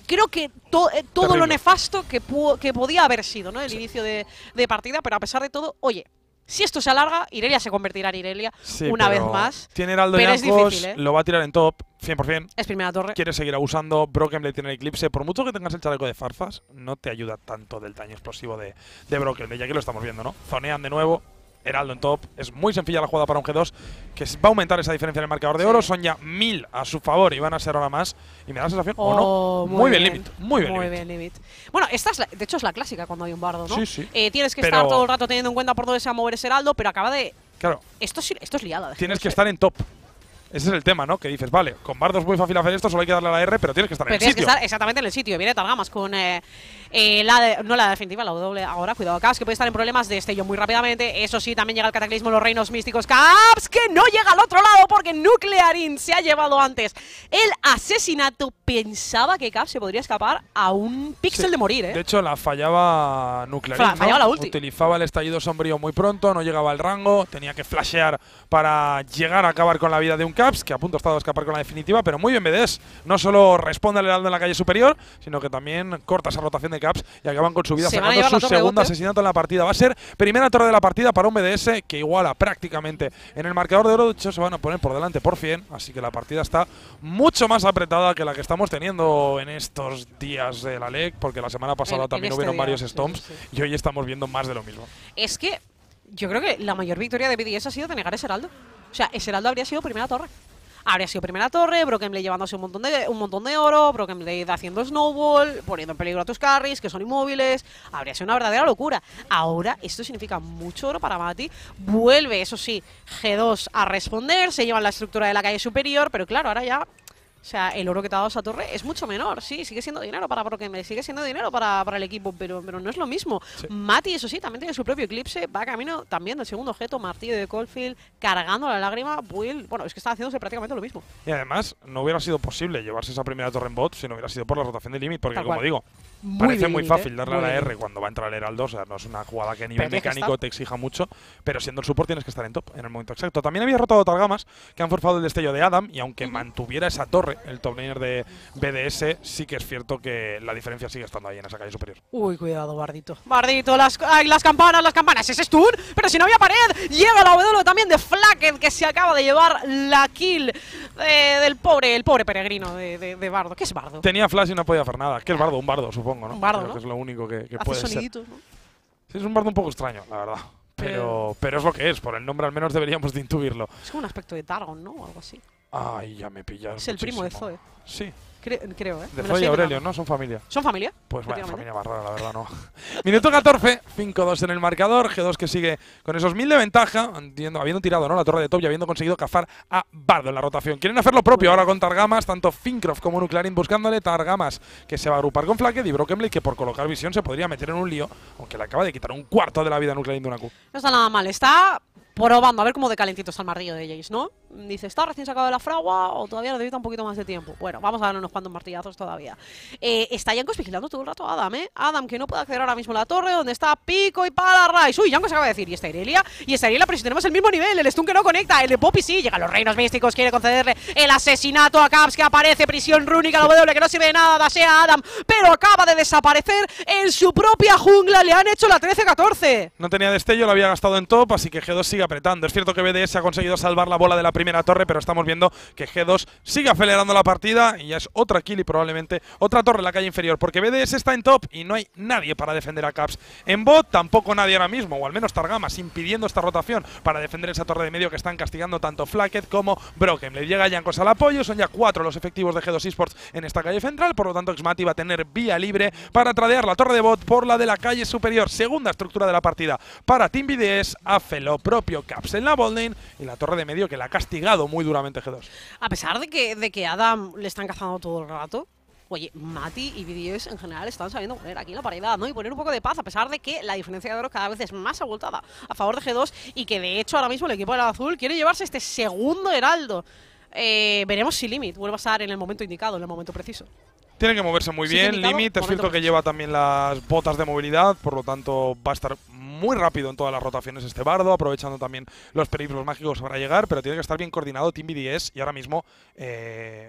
creo que to, eh, todo Terrible. lo nefasto que, pu que podía haber sido, ¿no? El sí. inicio de, de partida, pero a pesar de todo, oye, si esto se alarga, Irelia se convertirá en Irelia sí, una vez más. Tiene Heraldo pero Jankos, es difícil, ¿eh? Lo va a tirar en top, cien por cien. Es primera torre. Quiere seguir abusando. Broken Blade tiene el eclipse. Por mucho que tengas el chaleco de Farfas, no te ayuda tanto del daño explosivo de, de Broken Blade. Ya que lo estamos viendo, ¿no? Zonean de nuevo. Heraldo en top. Es muy sencilla la jugada para un G dos, que va a aumentar esa diferencia en el marcador de sí. oro. Son ya mil a su favor y van a ser ahora más. Y me da la sensación, oh, ¿o no? Muy, muy bien, bien Limit. Muy bien, muy limit. bien Limit. Bueno, esta es la, de hecho es la clásica cuando hay un bardo, ¿no? Sí, sí. Eh, tienes que pero estar todo el rato teniendo en cuenta por dónde se va a mover ese Heraldo, pero acaba de… Claro. Esto, esto es liada. Tienes que estar en top. Ese es el tema, ¿no? Que dices, vale, con bardo es muy fácil hacer esto, solo hay que darle a la R, pero tienes que estar pero en el tienes sitio. que estar exactamente en el sitio. Viene Targamas con eh, eh, la de, no la definitiva, la W ahora. Cuidado, Caps, que puede estar en problemas de destello muy rápidamente. Eso sí, también llega el cataclismo, los reinos místicos. Caps, que no llega al otro lado porque Nuclearin se ha llevado antes el asesinato. Pensaba que Caps se podría escapar a un píxel sí. de morir, ¿eh? De hecho, la fallaba Nuclearin, Fa fallaba ¿no? la ulti. Utilizaba el estallido sombrío muy pronto, no llegaba al rango, tenía que flashear para llegar a acabar con la vida de un Caps, que a punto estaba de escapar con la definitiva, pero muy bien B D S. No solo responde al heraldo en la calle superior, sino que también corta esa rotación de Caps y acaban con su vida Se sacando su segundo asesinato en la partida. Va a ser primera torre de la partida para un B D S que iguala prácticamente en el marcador de oro. De hecho, se van a poner por delante por cien, así que la partida está mucho más apretada que la que estamos teniendo en estos días de la L E C, porque la semana pasada en, también en este hubieron día, varios sí, stomps sí. y hoy estamos viendo más de lo mismo. Es que yo creo que la mayor victoria de B D S ha sido denegar ese heraldo. O sea, ese heraldo habría sido primera torre. Habría sido primera torre, Broken Blade llevándose un montón de un montón de oro, Broken Blade haciendo snowball, poniendo en peligro a tus carries, que son inmóviles. Habría sido una verdadera locura. Ahora esto significa mucho oro para Mati. Vuelve, eso sí, G dos a responder, se llevan la estructura de la calle superior, pero claro, ahora ya… O sea, el oro que te ha dado esa torre es mucho menor, sí, sigue siendo dinero para Broken Blade, sigue siendo dinero para, para el equipo, pero, pero no es lo mismo. Sí. Mati, eso sí, también tiene su propio eclipse, va camino también del segundo objeto, martillo de Caulfield, cargando la lágrima, Will, bueno, es que está haciéndose prácticamente lo mismo. Y además, no hubiera sido posible llevarse esa primera torre en bot si no hubiera sido por la rotación de Limit, porque Tal como cual. digo, muy parece bien, muy ¿eh? fácil darle muy a la R bien. cuando va a entrar el heraldo, o sea, no es una jugada que a nivel Pero mecánico te exija mucho, pero siendo el support tienes que estar en top en el momento exacto. También había rotado Targamas, que han forfado el destello de Adam, y aunque uh-huh. mantuviera esa torre, el top laner de B D S, sí que es cierto que la diferencia sigue estando ahí en esa calle superior. Uy, cuidado, Bardito. Bardito, las, ay, las campanas, las campanas. Ese stun, pero si no había pared. Llega la W también de Flacket, que se acaba de llevar la kill eh, del pobre, el pobre peregrino de, de, de Bardo. ¿Qué es Bardo? Tenía flash y no podía hacer nada. ¿Qué es Bardo? Un bardo, supongo, ¿no? Un bardo, Creo ¿no? que es lo único que, que Hace puede soniditos, ser. ¿no? Sí, es un bardo un poco extraño, la verdad. Pero, pero es lo que es, por el nombre al menos deberíamos de intuirlo. Es como un aspecto de Targon, ¿no? O algo así. Ay, ya me pillas. Es el muchísimo. primo de Zoe. Sí. Cre creo, ¿eh? De Zoe y Aurelio, ¿no? Son familia. ¿Son familia? Pues vaya familia más rara, la verdad, no. Minuto catorce, cinco dos en el marcador. G dos que sigue con esos mil de ventaja, habiendo, habiendo tirado, ¿no? La torre de top y habiendo conseguido cazar a Bardo en la rotación. Quieren hacer lo propio ahora con Targamas, tanto Fincroft como Nuclearin buscándole. Targamas que se va a agrupar con Flacket y Broken Blade que por colocar visión se podría meter en un lío, aunque le acaba de quitar un cuarto de la vida a Nuclearin de una Q. No está nada mal, está probando a ver cómo de calentito está el martillo de Jace, ¿no? Dice, ¿está recién sacado de la fragua o todavía necesita un poquito más de tiempo? Bueno, vamos a darle unos cuantos martillazos todavía. Eh, está Jankos vigilando todo el rato a Adam, ¿eh? Adam que no puede acceder ahora mismo a la torre donde está Pico y Palarais. Uy, Jankos acaba de decir, ¿y esta Irelia? Y esta Irelia, pero si tenemos el mismo nivel, el stun que no conecta, el de Poppy sí, llegan los reinos místicos, quiere concederle el asesinato a Caps que aparece, prisión rúnica, la W que no sirve de nada, dasea a Adam, pero acaba de desaparecer en su propia jungla, le han hecho la trece catorce. No tenía destello, lo había gastado en top, así que G dos sigue apretando. Es cierto que B D S ha conseguido salvar la bola de la primera torre, pero estamos viendo que G dos sigue acelerando la partida y ya es otra kill y probablemente otra torre en la calle inferior, porque B D S está en top y no hay nadie para defender a Caps. En bot tampoco nadie ahora mismo, o al menos Targamas, impidiendo esta rotación para defender esa torre de medio que están castigando tanto Flacket como Broken. Le llega Jankos al apoyo, son ya cuatro los efectivos de G dos Esports en esta calle central, por lo tanto Xmati va a tener vía libre para tradear la torre de bot por la de la calle superior. Segunda estructura de la partida para Team B D S, hace lo propio Caps en la botlane y la torre de medio que la ha castigado muy duramente G dos. A pesar de que, de que Adam le están cazando todo el rato, oye, Mati y B D S en general están sabiendo poner aquí la paridad, ¿no? Y poner un poco de paz, a pesar de que la diferencia de oro cada vez es más abultada a favor de G dos y que de hecho ahora mismo el equipo del azul quiere llevarse este segundo heraldo. Eh, veremos si Limit vuelve a estar en el momento indicado, en el momento preciso. Tiene que moverse muy Sí, bien. indicado, Limit es cierto que preciso. lleva también las botas de movilidad, por lo tanto va a estar muy rápido en todas las rotaciones este bardo, aprovechando también los periplos mágicos para llegar, pero tiene que estar bien coordinado Team B D S y ahora mismo eh,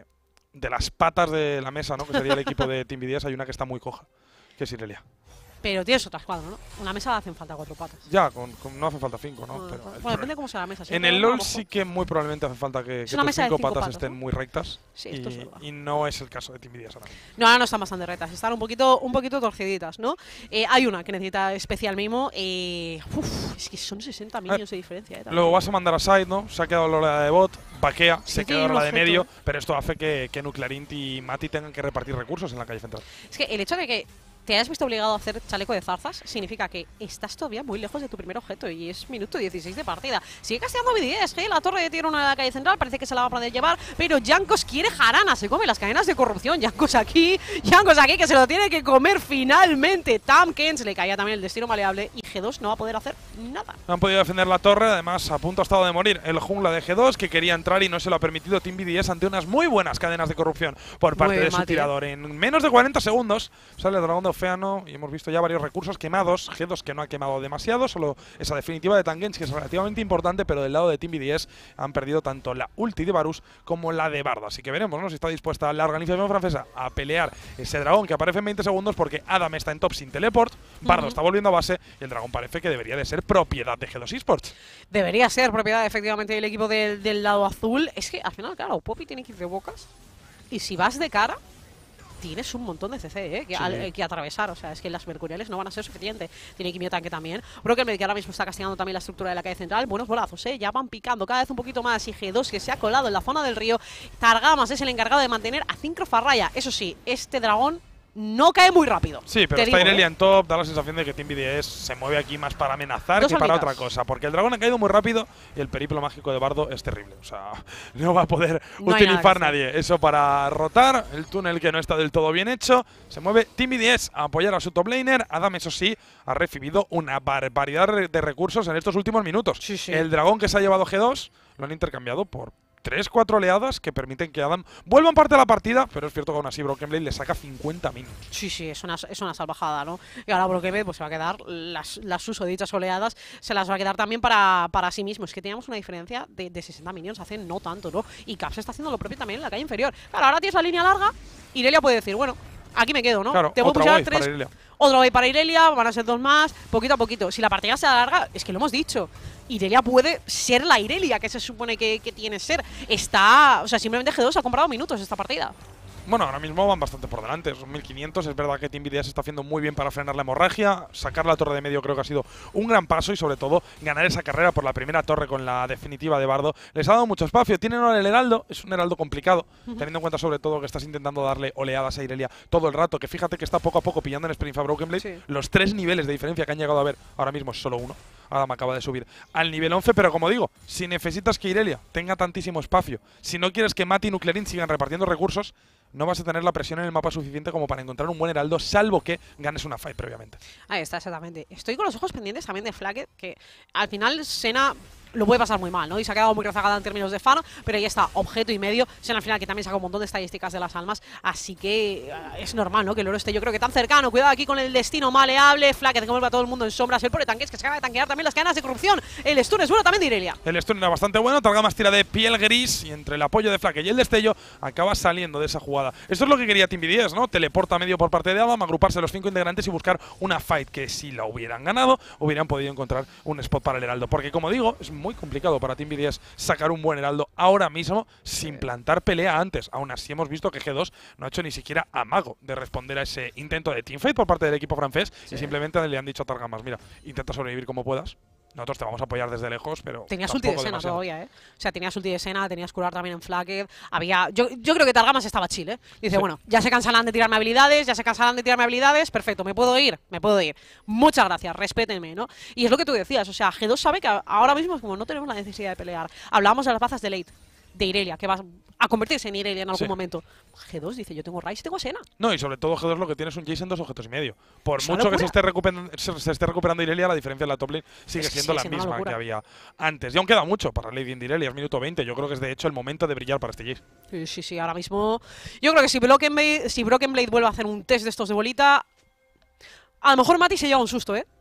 de las patas de la mesa, ¿no? Que sería el equipo de Team B D S, hay una que está muy coja, que es Irelia. Pero tienes otra escuadra, ¿no? Una mesa hacen falta cuatro patas. Ya, con, con, no hace falta cinco, ¿no? Bueno, Pero bueno, depende de cómo sea la mesa. Si en es el una, LoL a lo sí mejor- que muy probablemente hace falta que, Es que una tus mesa de cinco cinco patas, patas, estén ¿no? muy rectas. Sí, y, esto es verdad. y no es el caso de Team B D S ahora mismo. No, ahora no están bastante retas, están un poquito, un poquito torciditas, ¿no? Eh, hay una que necesita especial mimo. Eh, uf, es que son sesenta minions de diferencia. Eh, también. Luego vas a mandar a side, ¿no? Se ha quedado la oleada de bot, vaquea, Sí, se tiene queda un la de objeto, medio, ¿eh? pero esto hace que, que Nuclearint y Mati tengan que repartir recursos en la calle central. Es que el hecho de que te hayas visto obligado a hacer chaleco de zarzas significa que estás todavía muy lejos de tu primer objeto y es minuto dieciséis de partida. Sigue casteando B D S, ¿eh? La torre tiene una de la calle central, parece que se la va a poder llevar, pero Jankos quiere jarana, se come las cadenas de corrupción. Jankos aquí, Jankos aquí, que se lo tiene que comer finalmente. Tamkens le caía también el destino maleable y G dos no va a poder hacer nada. No han podido defender la torre, además a punto ha estado de morir el jungla de G dos, que quería entrar y no se lo ha permitido Team B D S ante unas muy buenas cadenas de corrupción por parte Muy de su Mati, ¿eh? tirador. En menos de cuarenta segundos sale el dragón de Océano y hemos visto ya varios recursos quemados. G dos que no ha quemado demasiado, solo esa definitiva de Tangens, que es relativamente importante, pero del lado de Team B D S han perdido tanto la ulti de Varus como la de Bardo. Así que veremos, ¿no?, si está dispuesta la organización francesa a pelear ese dragón que aparece en veinte segundos, porque Adam está en top sin teleport, Bardo Ujú. está volviendo a base y el dragón parece que debería de ser propiedad de G dos Esports. Debería ser propiedad efectivamente del equipo del, del lado azul. Es que al final, claro, Poppy tiene que ir de bocas y si vas de cara tienes un montón de C C ¿eh? que, Sí. al- eh, que atravesar. O sea, es que las mercuriales no van a ser suficientes. Tiene Quimio Tanque también. Broken Blade, que ahora mismo está castigando también la estructura de la calle central. Buenos bolazos, ¿eh? Ya van picando cada vez un poquito más. Y G dos, que se ha colado en la zona del río. Targamas es el encargado de mantener a Cincrof a raya. Eso sí, este dragón no cae muy rápido. Sí, pero Te está digo, Irelia ¿eh? en top, da la sensación de que Team B D S se mueve aquí más para amenazar Dos que para solitas. otra cosa, porque el dragón ha caído muy rápido y el periplo mágico de Bardo es terrible. O sea, no va a poder No hay nada utilizar que hacer. nadie eso para rotar. El túnel que no está del todo bien hecho. Se mueve Team B D S a apoyar a su top laner. Adam, eso sí, ha recibido una barbaridad de recursos en estos últimos minutos. Sí, sí. El dragón que se ha llevado G dos lo han intercambiado por tres, cuatro oleadas que permiten que Adam vuelva en parte a la partida, pero es cierto que aún así Broken Blade le saca cincuenta minions. Sí, sí, es una, es una salvajada, ¿no? Y ahora Broken Blade pues se va a quedar, las, las susodichas oleadas se las va a quedar también para, para sí mismo. Es que teníamos una diferencia de, de sesenta minions hace no tanto, ¿no? Y Caps está haciendo lo propio también en la calle inferior. Claro, ahora tienes la línea larga y Irelia puede decir, bueno, aquí me quedo, ¿no? Claro, Te voy a otra pushar wave tres, para Irelia. otro wave para Irelia, van a ser dos más, poquito a poquito. Si la partida se alarga, es que lo hemos dicho. Irelia puede ser la Irelia que se supone que, que tiene ser. Está, o sea, simplemente G dos ha comprado minutos esta partida. Bueno, ahora mismo van bastante por delante, son mil quinientos. Es verdad que Team B D S está haciendo muy bien para frenar la hemorragia. Sacar la torre de medio creo que ha sido un gran paso y sobre todo ganar esa carrera por la primera torre con la definitiva de Bardo. Les ha dado mucho espacio. Tienen ahora el heraldo, es un heraldo complicado, Ujú. teniendo en cuenta sobre todo que estás intentando darle oleadas a Irelia todo el rato. Que fíjate que está poco a poco pillando en Sprint a Broken Blade. Sí. Los tres niveles de diferencia que han llegado a ver ahora mismo es solo uno. Adam acaba de subir al nivel once, pero como digo, si necesitas que Irelia tenga tantísimo espacio, si no quieres que Mati y Nuclearin sigan repartiendo recursos, no vas a tener la presión en el mapa suficiente como para encontrar un buen heraldo, salvo que ganes una fight previamente. Ahí está, exactamente. Estoy con los ojos pendientes también de Flacket, que al final Sena lo puede pasar muy mal, ¿no? Y se ha quedado muy rezagada en términos de fan, pero ahí está, objeto y medio. Sena al final que también saca un montón de estadísticas de las almas, así que eh, es normal, ¿no? Que el oro esté yo creo que tan cercano. Cuidado aquí con el destino maleable. Flacket que vuelve a todo el mundo en sombras. El pobre Tanques que se acaba de tanquear también las cadenas de corrupción. El stun es bueno también de Irelia. El stun era bastante bueno, Targamas tira de piel gris y entre el apoyo de Flaque y el destello acaba saliendo de esa jugada. Esto es lo que quería Team B D S, ¿no? Teleporta medio por parte de Adam, agruparse los cinco integrantes y buscar una fight que si la hubieran ganado, hubieran podido encontrar un spot para el heraldo. Porque como digo, es muy complicado para Team B D S sacar un buen heraldo ahora mismo sin plantar pelea antes. Aún así hemos visto que G dos no ha hecho ni siquiera amago de responder a ese intento de teamfight por parte del equipo francés Sí. y simplemente le han dicho a Targamas, mira, intenta sobrevivir como puedas. Nosotros te vamos a apoyar desde lejos, pero Tenías ulti de tampoco Sena demasiado. todavía, ¿eh? O sea, tenías ulti de Sena, tenías curar también en Flacket. Había. Yo, yo creo que Targamas estaba chill, ¿eh? Dice, Sí. bueno, ya se cansarán de tirarme habilidades, ya se cansarán de tirarme habilidades. Perfecto, ¿me puedo ir? Me puedo ir. Muchas gracias, respétenme, ¿no? Y es lo que tú decías, o sea, G dos sabe que a- ahora mismo es como no tenemos la necesidad de pelear. Hablábamos de las bazas de late, de Irelia, que va a convertirse en Irelia en algún Sí. momento. G dos dice, yo tengo Ryze y tengo Sena. No, y sobre todo G dos lo que tiene es un Jace en dos objetos y medio. Por Es una mucho que se locura. esté, recuperando, se, se esté recuperando Irelia, la diferencia en la top lane sigue Es que siendo sigue la siendo una misma locura. que había antes. Y aún queda mucho para Lady in Irelia, es minuto veinte. Yo creo que es de hecho el momento de brillar para este Jace. Sí, sí, sí, ahora mismo. Yo creo que si Broken Blade, si Broken Blade vuelve a hacer un test de estos de bolita, a lo mejor Mati se lleva un susto, ¿eh?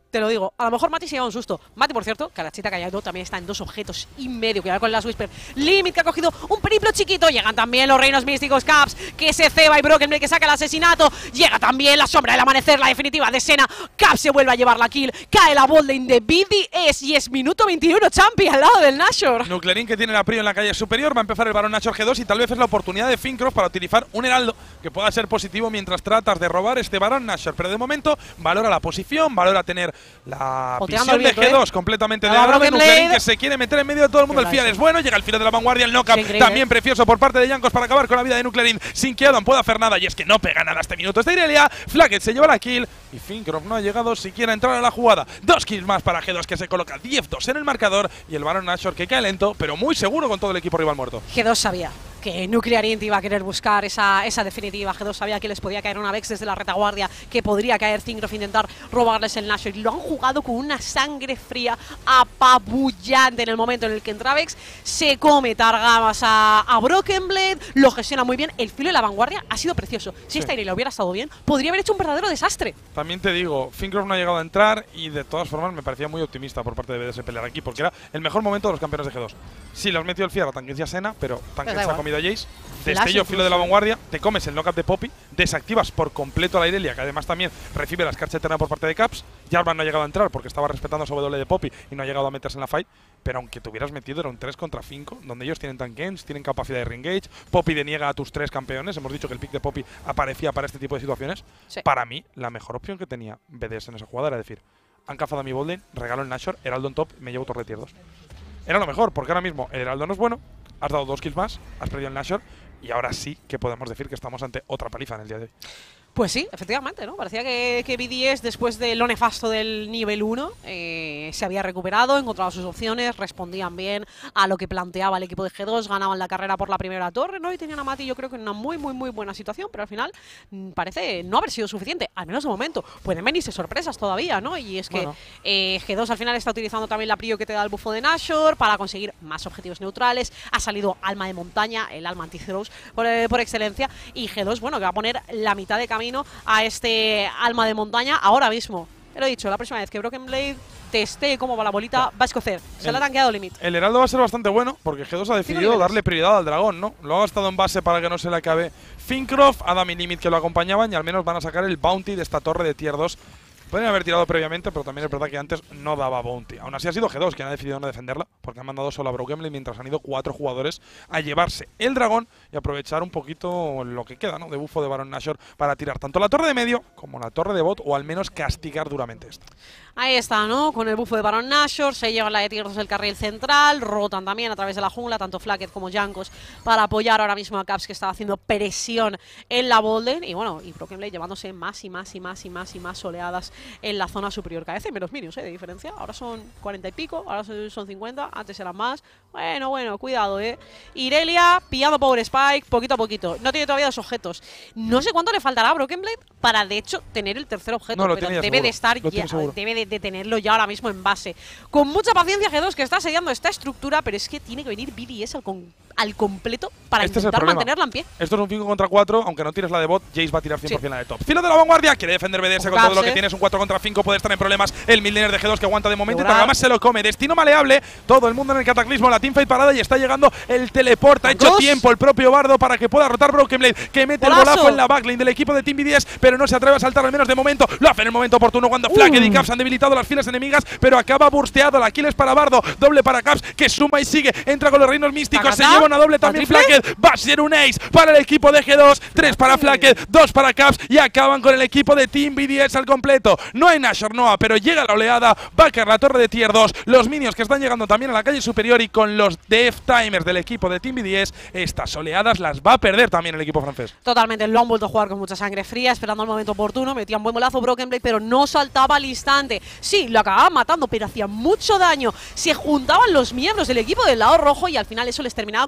Te lo digo, a lo mejor Mati se lleva un susto. Mati, por cierto, Karachita Callado también está en dos objetos y medio. Cuidado con las Whisper. Limit, que ha cogido un periplo chiquito. Llegan también los reinos místicos, Caps, que se ceba, y Broken Blade, que saca el asesinato. Llega también la sombra del amanecer, la definitiva de Senna. Caps se vuelve a llevar la kill. Cae la botlane de B D S y es minuto veintiuno, Champi, al lado del Nashor. Nuclearín, que tiene la Prio en la calle superior, va a empezar el Baron Nashor G dos y tal vez es la oportunidad de Fincroft para utilizar un heraldo que pueda ser positivo mientras tratas de robar este Baron Nashor. Pero de momento valora la posición, valora tener la visión de G dos, ¿eh? Completamente de grave. Nuclearín, que se quiere meter en medio de todo el mundo. El fiel es bueno, llega el filo de la vanguardia, el knockup también precioso por parte de Jankos para acabar con la vida de Nuclearín sin que Adam pueda hacer nada, y es que no pega nada este minuto de Irelia. Flacket se lleva la kill y Fincroft no ha llegado siquiera a entrar a la jugada. Dos kills más para G dos, que se coloca diez dos en el marcador, y el Baron Nashor que cae lento pero muy seguro con todo el equipo rival muerto. G dos sabía que Nuclearín iba a querer buscar esa, esa definitiva. G dos sabía que les podía caer una Vex desde la retaguardia, que podría caer Fincroft, intentar robarles el Nashor, y lo han jugado con una sangre fría apabullante. En el momento en el que entra Vex, se come Targamas a, a Broken Blade, lo gestiona muy bien. El filo de la vanguardia ha sido precioso. Si sí. esta Irelia hubiera estado bien, podría haber hecho un verdadero desastre. También te digo, Fincroft no ha llegado a entrar, y de todas formas me parecía muy optimista por parte de B D S pelear aquí, porque era el mejor momento de los campeones de G dos. Sí, los metió el Fiera, tanquencia Senna, pero tanquencia se ha comido a Jace. Destello, filo de la vanguardia, te comes el knockup de Poppy, desactivas por completo a la Irelia, que además también recibe la escarcha eterna por parte de Caps. Jarvan no ha llegado a entrar porque estaba respetando su W de Poppy y no ha llegado a meterse en la fight. Pero aunque te hubieras metido, era un tres contra cinco, donde ellos tienen tank games, tienen capacidad de reengage. Poppy deniega a tus tres campeones. Hemos dicho que el pick de Poppy aparecía para este tipo de situaciones. Sí. Para mí, la mejor opción que tenía B D S en esa jugada era decir: han cazado a mi botlane, regalo el Nashor, Heraldo en top, me llevo torre tier dos. Era lo mejor, porque ahora mismo el Heraldo no es bueno, has dado dos kills más, has perdido el Nashor, y ahora sí que podemos decir que estamos ante otra paliza en el día de hoy. Pues sí, efectivamente, ¿no? Parecía que, que B D S, después de lo nefasto del nivel uno, eh, se había recuperado, encontrado sus opciones, respondían bien a lo que planteaba el equipo de G dos, ganaban la carrera por la primera torre, ¿no? Y tenían a Mati, yo creo que en una muy, muy, muy buena situación, pero al final mmm, parece no haber sido suficiente, al menos de momento. Pueden venirse sorpresas todavía, ¿no? Y es que bueno. eh, G dos al final está utilizando también la prio que te da el bufo de Nashor para conseguir más objetivos neutrales. Ha salido Alma de Montaña, el Alma anti-Zeros por, eh, por excelencia, y G dos, bueno, que va a poner la mitad de camino a este Alma de Montaña ahora mismo. Te lo he dicho, la próxima vez que Broken Blade teste cómo va la bolita, va a escocer. Se el, le ha tanqueado Limit. El Heraldo va a ser bastante bueno, porque G dos ha decidido sí, darle prioridad al dragón, ¿no? Lo ha gastado en base para que no se le acabe Fincroft, Adam y Limit que lo acompañaban, y al menos van a sacar el bounty de esta torre de tier dos. Podrían haber tirado previamente, pero también es verdad que antes no daba bounty. Aún así ha sido G dos quien ha decidido no defenderla, porque han mandado solo a Broken Blade mientras han ido cuatro jugadores a llevarse el dragón y aprovechar un poquito lo que queda, ¿no? De bufo de Baron Nashor para tirar tanto la torre de medio como la torre de bot, o al menos castigar duramente esta. Ahí está, ¿no? Con el bufo de Baron Nashor, se llevan la de Tier dos del carril central, rotan también a través de la jungla, tanto Flacket como Jankos, para apoyar ahora mismo a Caps, que está haciendo presión en la botlane. Y bueno, y Broken Blade llevándose más y más y más y más y más oleadas en la zona superior. Cada vez hay menos minions, ¿eh? De diferencia. Ahora son cuarenta y pico, ahora son cincuenta, antes eran más. Bueno, bueno, cuidado, ¿eh? Irelia pillando Power Spike poquito a poquito. No tiene todavía dos objetos. No sé cuánto le faltará a Broken Blade para, de hecho, tener el tercer objeto. No, pero debe seguro. de estar lo ya, debe de, de tenerlo ya ahora mismo en base. Con mucha paciencia G dos, que está asediando esta estructura, pero es que tiene que venir B D S al, con, al completo para este intentar mantenerla en pie. Esto es un cinco contra cuatro, aunque no tires la de bot, Jace va a tirar cien por cien sí. la de top. Filo de la vanguardia, quiere defender B D S con, con todo lo que tiene, es un cuatro contra cinco, puede estar en problemas el midlaner de G dos que aguanta de momento, y además se lo come. Destino maleable, todo el mundo en el cataclismo, la teamfight parada, y está llegando el teleport. Ha hecho tiempo el propio Bardo para que pueda rotar Broken Blade, que mete ¡Golazo! el golazo en la backlane del equipo de Team B D S, pero no se atreve a saltar, al menos de momento. Lo hace en el momento oportuno cuando uh. Flacket y Caps han debilitado las filas enemigas, pero acaba bursteado. La kill es para Bardo, doble para Caps, que suma y sigue, entra con los reinos místicos, se lleva una doble también Flacket, va a ser un ace para el equipo de G dos, tres para Flacket, dos para Caps, y acaban con el equipo de Team B D S al completo. No hay Nashor Noah, pero llega la oleada, va a caer la torre de tier dos, los minions que están llegando también a la calle superior, y con los Death Timers del equipo de Team B D S, estas oleadas las va a perder también el equipo francés. Totalmente, lo han vuelto a jugar con mucha sangre fría, esperando el momento oportuno, metían buen bolazo Broken Blade, pero no saltaba al instante. Sí, lo acababan matando, pero hacía mucho daño. Se juntaban los miembros del equipo del lado rojo y al final eso les terminaba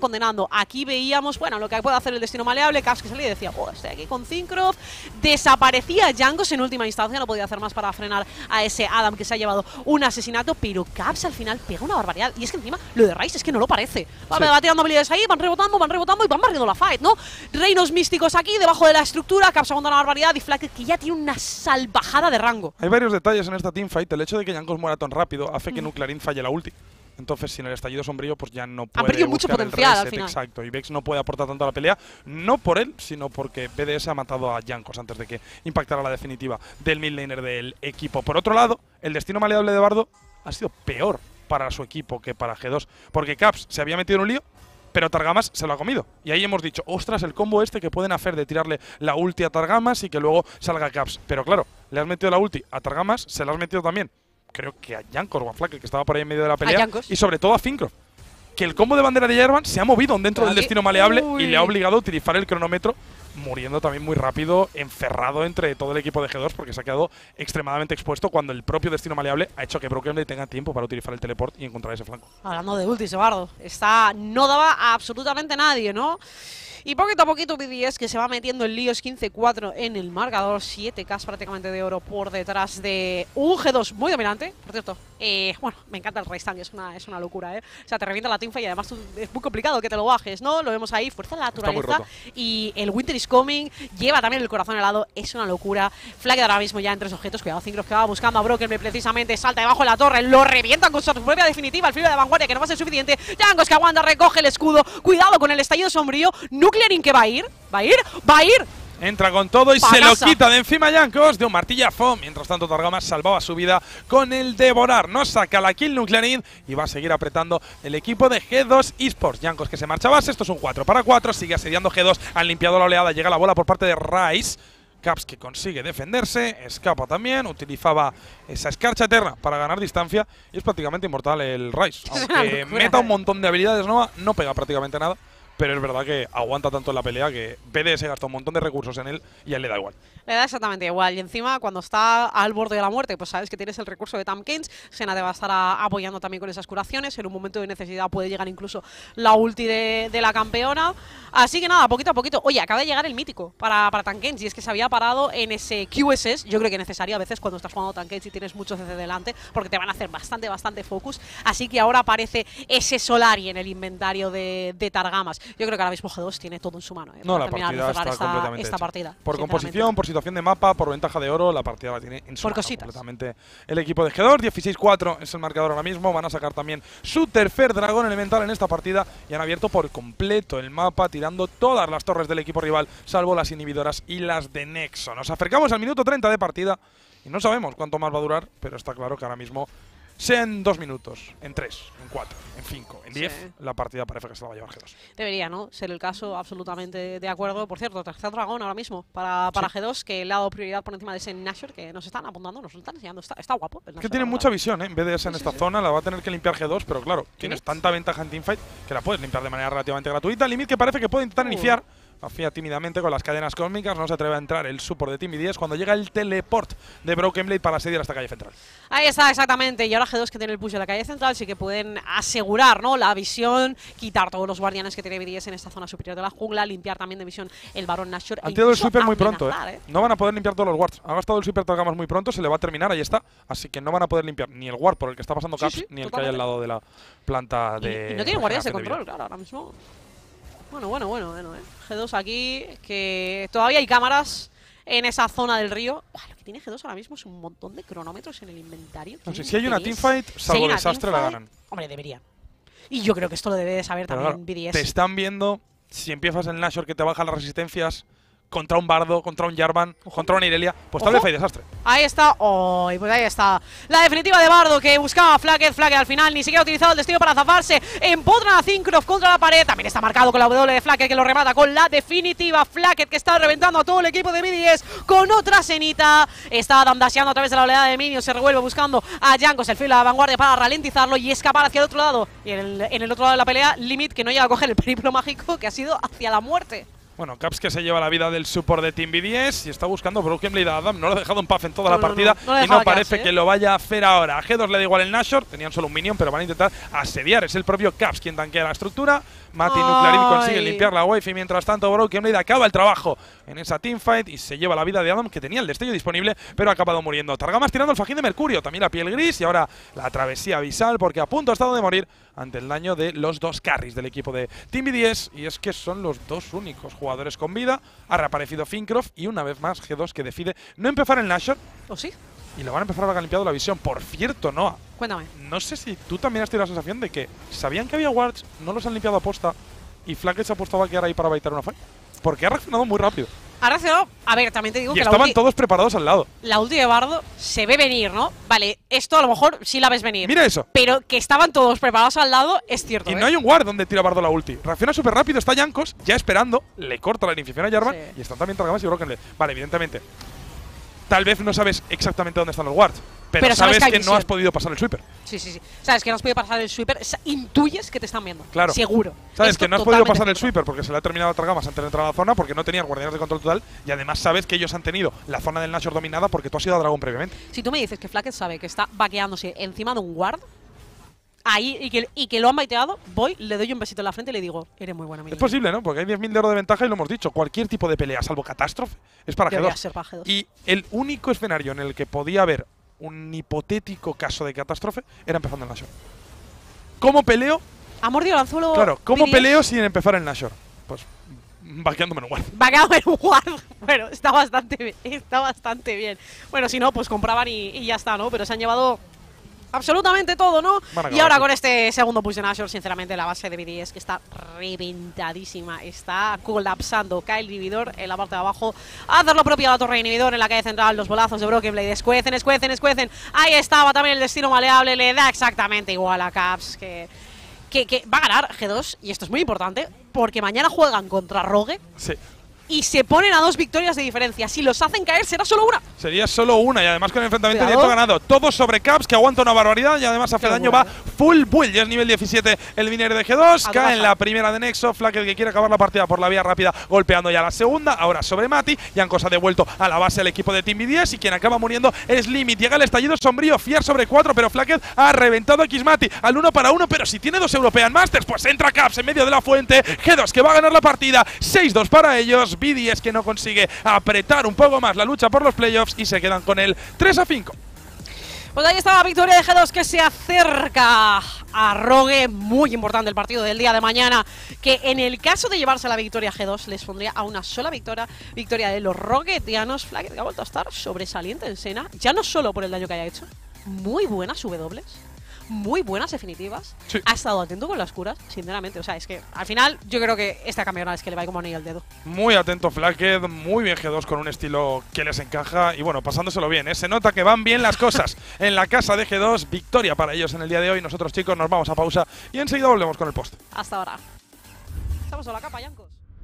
condenando. Aquí veíamos, bueno, lo que puede hacer el destino maleable. Caps que salía y decía, oh, estoy aquí con Cincroft. Desaparecía Jankos en última instancia, no podía hacer más para frenar a ese Adam que se ha llevado un asesinato, pero Caps al final pega una barbaridad. Y es que encima lo de Ryze es que no lo parece. Va, sí. va tirando habilidades ahí, van rebotando, van rebotando y van barriendo la fight, ¿no? Reinos místicos aquí, debajo de la estructura. Caps aguanta una barbaridad y Flacket que ya tiene una salvajada de rango. Hay varios detalles en esta teamfight. El hecho de que Jankos muera tan rápido hace que mm. Nuclearin falle la ulti. Entonces, sin el estallido sombrío, pues ya no puede. Ha perdido mucho potencial al final. Exacto. Y Vex no puede aportar tanto a la pelea. No por él, sino porque B D S ha matado a Jankos antes de que impactara la definitiva del mid laner del equipo. Por otro lado, el destino maleable de Bardo ha sido peor para su equipo que para G dos. Porque Caps se había metido en un lío, pero Targamas se lo ha comido. Y ahí hemos dicho, ostras, el combo este que pueden hacer de tirarle la ulti a Targamas y que luego salga Caps. Pero claro, le has metido la ulti a Targamas, se la has metido también, creo que a Jankos o a Flacket, que estaba por ahí en medio de la pelea. Y sobre todo a Cincroft, que el combo de bandera de Jarvan se ha movido dentro del destino maleable Uy. y le ha obligado a utilizar el cronómetro, muriendo también muy rápido, encerrado entre todo el equipo de G dos, porque se ha quedado extremadamente expuesto cuando el propio destino maleable ha hecho que Broken Blade tenga tiempo para utilizar el teleport y encontrar ese flanco. Hablando de ultis, Bardo, está, no daba a absolutamente nadie, ¿no? Y poquito a poquito B D S que se va metiendo en líos, quince cuatro en el marcador, siete K prácticamente de oro por detrás de un G dos muy dominante. Por cierto, eh, bueno, me encanta el Raystang, es una, es una locura, ¿eh? O sea, te revienta la teamfight y además tú, es muy complicado que te lo bajes, ¿no? Lo vemos ahí, fuerza de la naturaleza. Y el Winter is Coming lleva también el corazón helado, es una locura. Flacket ahora mismo ya en tres objetos, cuidado, Cincroft que va buscando a Broken precisamente, salta debajo de la torre, lo revientan con su propia definitiva, el filo de vanguardia que no va a ser suficiente. Jankos que aguanta, recoge el escudo, cuidado con el estallido sombrío. Nuclearin que va a ir, va a ir, va a ir. Entra con todo y pa se casa. lo quita de encima Jankos de un martillazo. Mientras tanto, Targamas salvaba su vida con el devorar. No saca la kill Nuclearin y va a seguir apretando el equipo de G dos Esports. Jankos que se marcha a base. Esto es un cuatro para cuatro. Sigue asediando G dos. Han limpiado la oleada. Llega la bola por parte de Ryze. Caps que consigue defenderse. Escapa también. Utilizaba esa escarcha eterna para ganar distancia. Y es prácticamente inmortal el Ryze. Aunque meta un montón de habilidades nuevas, no pega prácticamente nada. Pero es verdad que aguanta tanto en la pelea que B D S gasta un montón de recursos en él y a él le da igual. Le da exactamente igual. Y encima, cuando está al borde de la muerte, pues sabes que tienes el recurso de Tahm Kench. Senna te va a estar a, apoyando también con esas curaciones. En un momento de necesidad puede llegar incluso la ulti de, de la campeona. Así que nada, poquito a poquito. Oye, acaba de llegar el mítico para, para Tahm Kench. Y es que se había parado en ese Q S S. Yo creo que es necesario a veces cuando estás jugando Tahm Kench y tienes muchos desde delante, porque te van a hacer bastante, bastante focus. Así que ahora aparece ese Solari en el inventario de, de Targamas. Yo creo que ahora mismo G dos tiene todo en su mano, ¿eh? No, la partida está esta, completamente esta partida. Por composición, por situación de mapa, por ventaja de oro, la partida la tiene en su por mano cositas. completamente el equipo de G dos. dieciséis cuatro es el marcador ahora mismo. Van a sacar también su tercer dragón elemental en esta partida y han abierto por completo el mapa, tirando todas las torres del equipo rival, salvo las inhibidoras y las de Nexo. Nos acercamos al minuto treinta de partida y no sabemos cuánto más va a durar, pero está claro que ahora mismo, sea en dos minutos, en tres, en cuatro, en cinco, en diez, sí. la partida parece que se la va a llevar G dos. Debería, ¿no? Ser el caso, absolutamente de acuerdo. Por cierto, tercer dragón ahora mismo para, para sí. G dos, que le ha dado prioridad por encima de ese Nashor, que nos están apuntando, nos están enseñando. Está, está guapo. Es que tiene mucha visión, ¿eh? En vez de esa en sí, esta sí, zona, sí. la va a tener que limpiar G dos, pero claro, tienes tanta ventaja en teamfight que la puedes limpiar de manera relativamente gratuita. Limit que parece que puede intentar uh. iniciar. Hacía tímidamente con las cadenas cósmicas, no se atreve a entrar el support de Team B D S cuando llega el teleport de Broken Blade para asediar hasta calle central. Ahí está, exactamente. Y ahora G dos que tiene el push de la calle central, sí que pueden asegurar, ¿no?, la visión, quitar todos los guardianes que tiene B D S en esta zona superior de la jungla, limpiar también de visión el Barón Nashor. Han tirado el sweeper muy pronto, ¿eh? ¿eh? No van a poder limpiar todos los wards. Ha gastado el sweeper Targamas muy pronto, se le va a terminar, ahí está. Así que no van a poder limpiar ni el ward por el que está pasando Caps, sí, sí, ni el totalmente. que hay al lado de la planta de. Y, y no tiene guardias de control, claro, ahora mismo. Bueno, bueno, bueno, bueno, ¿eh? G dos aquí, que todavía hay cámaras en esa zona del río. Uah, lo que tiene G dos ahora mismo es un montón de cronómetros en el inventario. No sé, si hay una teamfight, salvo si desastre, la ganan. Hombre, deberían. Y yo creo que esto lo debe de saber Pero también claro, B D S. Te están viendo, si empiezas el Nashor que te baja las resistencias, contra un Bardo, contra un Jarvan, Ojo. contra una Irelia, pues tal vez hay desastre. Ahí está, oh, pues ahí está. La definitiva de Bardo que buscaba a Flacket. Flacket al final ni siquiera ha utilizado el destino para zafarse. Empotran a Cincroft contra la pared. También está marcado con la W de Flacket que lo remata con la definitiva. Flacket que está reventando a todo el equipo de B D S con otra cenita. Está damdaseando a través de la oleada de minions. Se revuelve buscando a Jankos, el filo de la vanguardia, para ralentizarlo y escapar hacia el otro lado. Y en el, en el otro lado de la pelea, Limit que no llega a coger el periplo mágico que ha sido hacia la muerte. Bueno, Caps que se lleva la vida del support de Team B D S y está buscando Broken Blade a Adam. No lo ha dejado un puff en toda No, la no, partida no, no le y no dejaba parece quedarse, que ¿eh? lo vaya a hacer ahora. A G dos le da igual el Nashor. Tenían solo un minion, pero van a intentar asediar. Es el propio Caps quien tanquea la estructura. Mati Nuclearim consigue Ay. limpiar la wave y mientras tanto Broken Blade acaba el trabajo en esa teamfight y se lleva la vida de Adam, que tenía el destello disponible, pero ha acabado muriendo. Targamas tirando el fajín de Mercurio, también la piel gris y ahora la travesía abisal, porque a punto ha estado de morir ante el daño de los dos carries del equipo de Team B D S. Y es que son los dos únicos jugadores con vida. Ha reaparecido Fincroft y una vez más G dos que decide no empezar el Nashor. ¿O sí? Y lo van a empezar a haber limpiado la visión. Por cierto, Noah, Cuéntame. no sé si tú también has tenido la sensación de que sabían que había wards, no los han limpiado a posta y Flacket se ha puesto a quedar ahí para baitar una fight. Porque ha reaccionado muy rápido. Ha reaccionado. A ver, también te digo Y que la estaban ulti, todos preparados al lado. la ulti de Bardo se ve venir, ¿no? Vale, esto a lo mejor sí la ves venir. Mira eso. Pero que estaban todos preparados al lado es cierto. Y ¿eh? no hay un ward donde tira Bardo la ulti. Reacciona súper rápido, está Jankos ya esperando, le corta la iniciación a Jarvan Sí. y están también Targamas y Broken Blade. Vale, evidentemente. Tal vez no sabes exactamente dónde están los wards, pero, Pero sabes sabes que hay que no visión. has podido pasar el sweeper. Sí, sí, sí. Sabes que no has podido pasar el sweeper. sa- Intuyes que te están viendo. Claro. Seguro. Sabes Esto que no has podido totalmente pasar el cierto. sweeper porque se le ha terminado a Targamas antes de entrar a la zona, porque no tenían guardianes de control total, y además sabes que ellos han tenido la zona del Nashor dominada porque tú has ido a Dragón previamente. Si tú me dices que Flacket sabe que está vaqueándose encima de un ward, ahí y que, y que lo han baiteado, voy, le doy un besito en la frente y le digo, eres muy buena, Es amigo. posible, ¿no? Porque hay diez mil de oro de ventaja y lo hemos dicho. Cualquier tipo de pelea, salvo catástrofe, es para G Debería dos. ser para G dos. Y el único escenario en el que podía haber un hipotético caso de catástrofe era empezando el Nashor. ¿Cómo peleo? Ha mordido el anzuelo. Claro, ¿cómo B D S. peleo sin empezar el Nashor? Pues vaqueándome en un guard. Vaqueado en un ward. Bueno, está bastante bien. Está bastante bien. Bueno, si no, pues compraban y, y ya está, ¿no? Pero se han llevado absolutamente todo, ¿no? Van a acabar, Y ahora sí. con este segundo push de Nashor, sinceramente, la base de B D S que está reventadísima. Está colapsando. Cae el inhibidor en la parte de abajo. A hacer lo propio a la torre de inhibidor en la calle central. Los bolazos de Broken Blade. Escuecen, escuecen, escuecen. Ahí estaba también el destino maleable. Le da exactamente igual a Caps. Que, que, que va a ganar G dos. Y esto es muy importante. Porque mañana juegan contra Rogue. Sí. Y se ponen a dos victorias de diferencia. Si los hacen caer, será solo una. Sería solo una y además con el enfrentamiento Cuidado. directo ganado. Todo sobre Caps, que aguanta una barbaridad y además hace Qué daño. locura, Va full build. Ya es nivel diecisiete el Viner de G dos. A Cae toda en la primera de Nexo. Flacket que quiere acabar la partida por la vía rápida, golpeando ya la segunda. Ahora sobre Mati. Jankos ha devuelto a la base el equipo de Team B D S y quien acaba muriendo es Limit. Llega el estallido sombrío. Fiar sobre cuatro, pero Flacket ha reventado a Xmati al uno para uno. Pero si tiene dos European Masters, pues entra Caps en medio de la fuente. G dos que va a ganar la partida. seis dos para ellos. B D S que no consigue apretar un poco más la lucha por los playoffs y se quedan con el tres a cinco. Pues ahí está la victoria de G dos que se acerca a Rogue. Muy importante el partido del día de mañana. Que en el caso de llevarse la victoria G dos les pondría a una sola victoria. Victoria de los roguetianos. Flacket que ha vuelto a estar sobresaliente en escena. Ya no solo por el daño que haya hecho. Muy buenas W. Muy buenas definitivas. Sí. Ha estado atento con las curas, sinceramente. O sea, es que al final yo creo que esta campeona es que le va como anillo al dedo. Muy atento Flacket, muy bien G dos con un estilo que les encaja y bueno, pasándoselo bien, ¿eh? Se nota que van bien las cosas en la casa de G dos. Victoria para ellos en el día de hoy. Nosotros, chicos, nos vamos a pausa y enseguida volvemos con el post. Hasta ahora. Estamos a la capa, Yancos.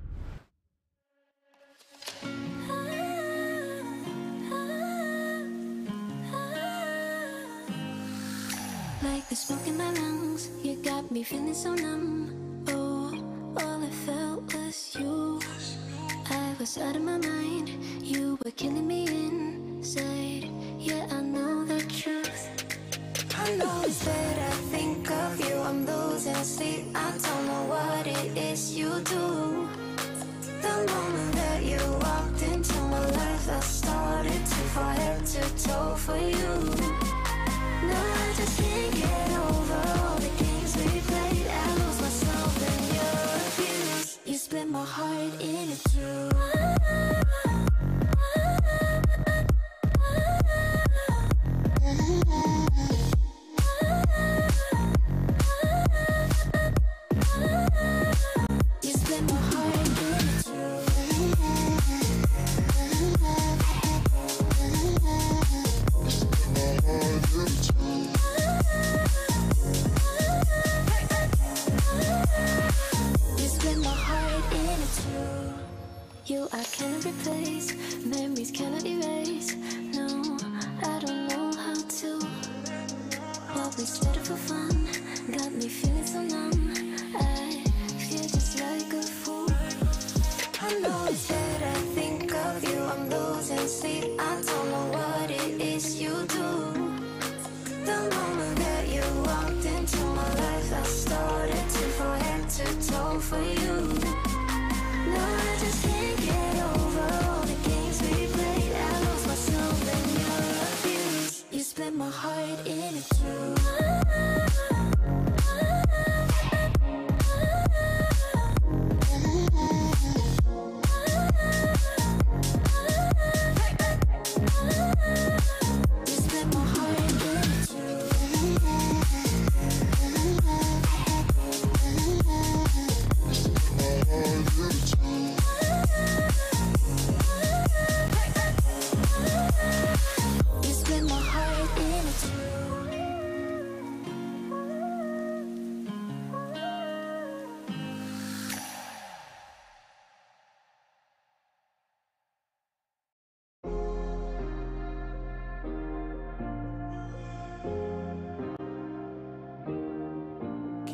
Like the smoke in my lungs, you got me feeling so numb. Oh, all I felt was you. I was out of my mind, you were killing me inside. Yeah, I know the truth. I know it's that I think of you, I'm losing sleep. I don't know what it is you do. The moment that you walked into my life, I started to fall head to toe for you. No, I just can't get over all the games we played. I lose myself in your abuse. You split my heart in two.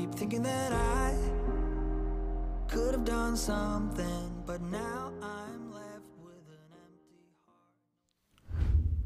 keep thinking that I could have done something, but now I'm left with an empty heart.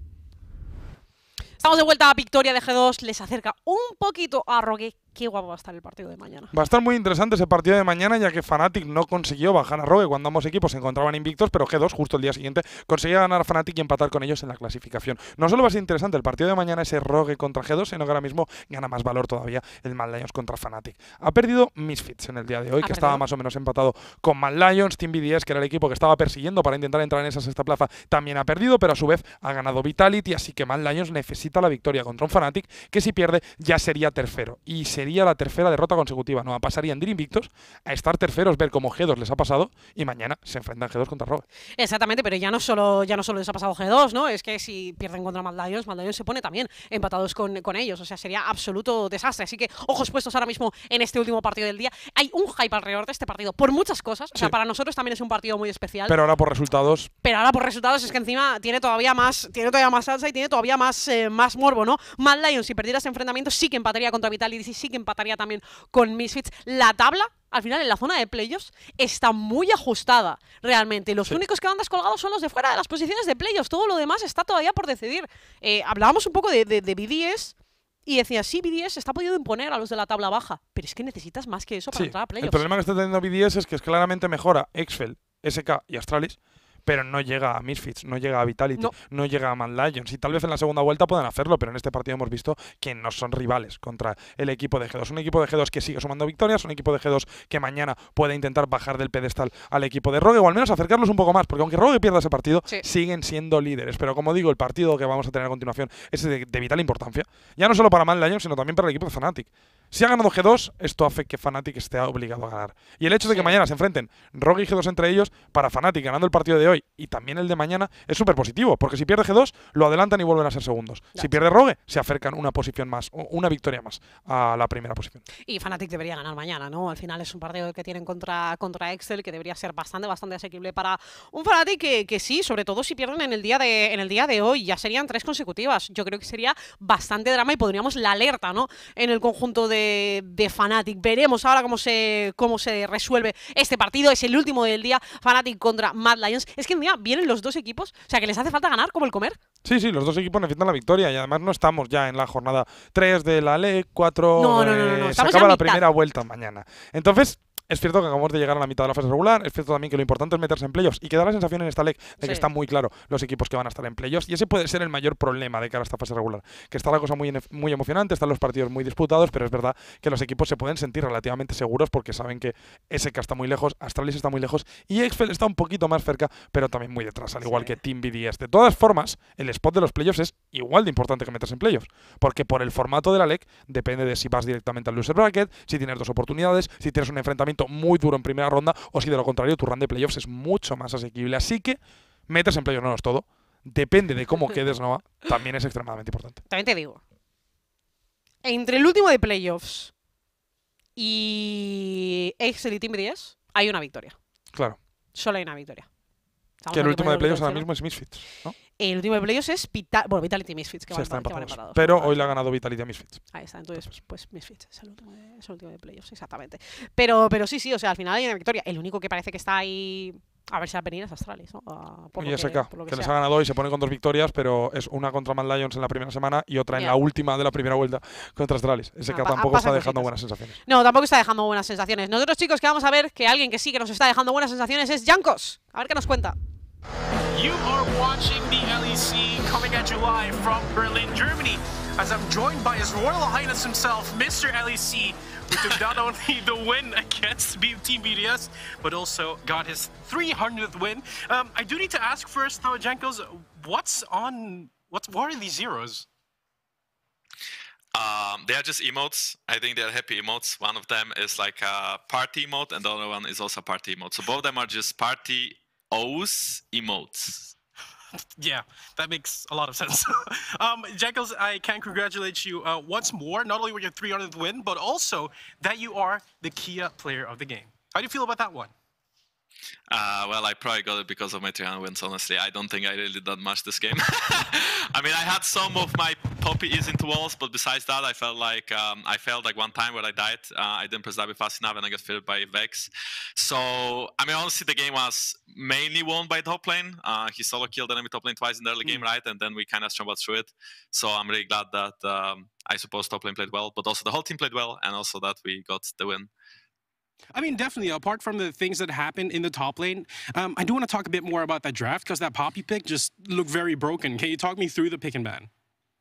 Estamos de vuelta a victoria de G dos. Les acerca un poquito a Rogue. Qué guapo va a estar el partido de mañana. Va a estar muy interesante ese partido de mañana, ya que Fnatic no consiguió bajar a Rogue cuando ambos equipos se encontraban invictos, pero G dos, justo el día siguiente, conseguía ganar a Fnatic y empatar con ellos en la clasificación. No solo va a ser interesante el partido de mañana, ese Rogue contra G dos, sino que ahora mismo gana más valor todavía el Mad Lions contra Fnatic. Ha perdido Misfits en el día de hoy, ¿Ha que perdido? estaba más o menos empatado con Mad Lions. Team B D S, que era el equipo que estaba persiguiendo para intentar entrar en esa sexta plaza, también ha perdido, pero a su vez ha ganado Vitality, así que Mad Lions necesita la victoria contra un Fnatic, que si pierde ya sería tercero. Y sería la tercera derrota consecutiva, no pasarían de ir invictos a estar terceros, ver cómo G dos les ha pasado y mañana se enfrentan G dos contra Rogue. Exactamente, pero ya no solo ya no solo les ha pasado G dos, ¿no? Es que si pierden contra Mad Lions, Mad Lions se pone también empatados con, con ellos, o sea, sería absoluto desastre. Así que ojos puestos ahora mismo en este último partido del día. Hay un hype alrededor de este partido por muchas cosas, o sea, Sí. para nosotros también es un partido muy especial. Pero ahora por resultados, Pero ahora por resultados es que encima tiene todavía más tiene todavía más salsa y tiene todavía más, eh, más morbo, ¿no? Mad Lions, si perdiera este enfrentamiento, sí que empataría contra Vitality, sí que empataría también con Misfits. La tabla, al final, en la zona de playoffs, está muy ajustada, realmente. Los Sí. únicos que van descolgados son los de fuera de las posiciones de playoffs. Todo lo demás está todavía por decidir. Eh, hablábamos un poco de, de, de B D S y decía, sí, B D S está pudiendo imponer a los de la tabla baja, pero es que necesitas más que eso para sí. entrar a El playoffs. problema que está teniendo B D S es que es claramente mejora Exfel, S K y Astralis, pero no llega a Misfits, no llega a Vitality, No. no, llega a Mad Lions. Y tal vez en la segunda vuelta puedan hacerlo, pero en este partido hemos visto que no son rivales contra el equipo de G dos. Un equipo de G dos que sigue sumando victorias, un equipo de G dos que mañana puede intentar bajar del pedestal al equipo de Rogue, o al menos acercarlos un poco más, porque aunque Rogue pierda ese partido, Sí. siguen siendo líderes. Pero como digo, el partido que vamos a tener a continuación es de, de vital importancia, ya no solo para Mad Lions, sino también para el equipo de Fnatic. Si ha ganado G dos, esto hace que Fnatic esté obligado a ganar. Y el hecho de que Sí. mañana se enfrenten Rogue y G dos entre ellos, para Fnatic ganando el partido de hoy y también el de mañana, es súper positivo, porque si pierde G dos, lo adelantan y vuelven a ser segundos. Ya. Si pierde Rogue, se acercan una posición más, o una victoria más a la primera posición. Y Fnatic debería ganar mañana, ¿no? Al final es un partido que tienen contra, contra Excel que debería ser bastante, bastante asequible para un Fnatic que, que sí, sobre todo si pierden en el día de en el día de hoy, ya serían tres consecutivas. Yo creo que sería bastante drama y pondríamos la alerta, ¿no? En el conjunto de, de Fnatic. Veremos ahora cómo se, cómo se resuelve este partido. Es el último del día, Fnatic contra Mad Lions. Es que mira, vienen los dos equipos, o sea que les hace falta ganar como el comer. Sí, sí, los dos equipos necesitan la victoria y además no estamos ya en la jornada tres de la L E C, cuatro, No, no, no, no, no, se estamos ya acaba a la mitad. primera vuelta mañana. Entonces, es cierto que acabamos de llegar a la mitad de la fase regular, es cierto también que lo importante es meterse en playoffs y que da la sensación en esta L E C de Sí. que están muy claro los equipos que van a estar en playoffs y ese puede ser el mayor problema de cara a esta fase regular, que está la cosa muy, muy emocionante, están los partidos muy disputados, pero es verdad que los equipos se pueden sentir relativamente seguros porque saben que S K está muy lejos, Astralis está muy lejos y Exfel está un poquito más cerca, pero también muy detrás, al igual Sí. que Team B D S. De todas formas, el spot de los playoffs es igual de importante que meterse en playoffs, porque por el formato de la L E C depende de si vas directamente al loser bracket, si tienes dos oportunidades, si tienes un enfrentamiento muy duro en primera ronda o si de lo contrario tu run de playoffs es mucho más asequible. Así que meterse en playoffs no es todo. Depende de cómo quedes, Nova, también es extremadamente importante. También te digo, entre el último de playoffs y Excel y Team B D S hay una victoria. Claro, Solo hay una victoria. Estamos que el hablando último de del playoffs ahora cielo. mismo es Misfits, ¿no? El último de playoffs es Vita bueno, Vitality Misfits, que Se van, están que van empatados. empatados. Pero Vale. hoy le ha ganado Vitality a Misfits. Ahí está, entonces, pues Misfits es el último de, es el último de playoffs, exactamente. Pero, pero sí, sí, o sea, al final hay una victoria. El único que parece que está ahí a ver si va a venir es Astralis, ¿no? A- por lo Y que- S K, por lo que, que les sea. ha ganado hoy, se pone con dos victorias, pero es una contra Mad Lions en la primera semana y otra en Ya. la última de la primera vuelta contra Astralis. S K Ah, pa- tampoco pasan está dejando cositas. buenas sensaciones. No, tampoco está dejando buenas sensaciones. Nosotros, chicos, que vamos a ver que alguien que sí que nos está dejando buenas sensaciones es Jankos. A ver qué nos cuenta. You are watching the L E C coming at you live from Berlin, Germany, as I'm joined by His Royal Highness himself, Mister L E C, who took not only the win against B Team B D S, but also got his three hundredth win. Um, I do need to ask first, though, Jankos, what's on, what's, what are these zeros? Um, they are just emotes. I think they're happy emotes. One of them is like a party emote, and the other one is also a party emote. So both of them are just party O's emotes. Yeah, that makes a lot of sense. um, Jankos, I can congratulate you uh, once more, not only with your three hundredth win, but also that you are the Kia player of the game. How do you feel about that one? Uh, well, I probably got it because of my three hundred wins, honestly. I don't think I really did much this game. I mean, I had some of my Poppy ease into walls, but besides that, I felt like um, I felt like one time where I died. Uh, I didn't press W fast enough and I got filled by Vex. So, I mean, honestly, the game was mainly won by top lane. Uh, he solo killed enemy top lane twice in the early mm. game, right? And then we kind of stumbled through it. So I'm really glad that um, I suppose top lane played well, but also the whole team played well, and also that we got the win. I mean, definitely, apart from the things that happened in the top lane, um, I do want to talk a bit more about that draft, because that Poppy pick just looked very broken. Can you talk me through the pick and ban?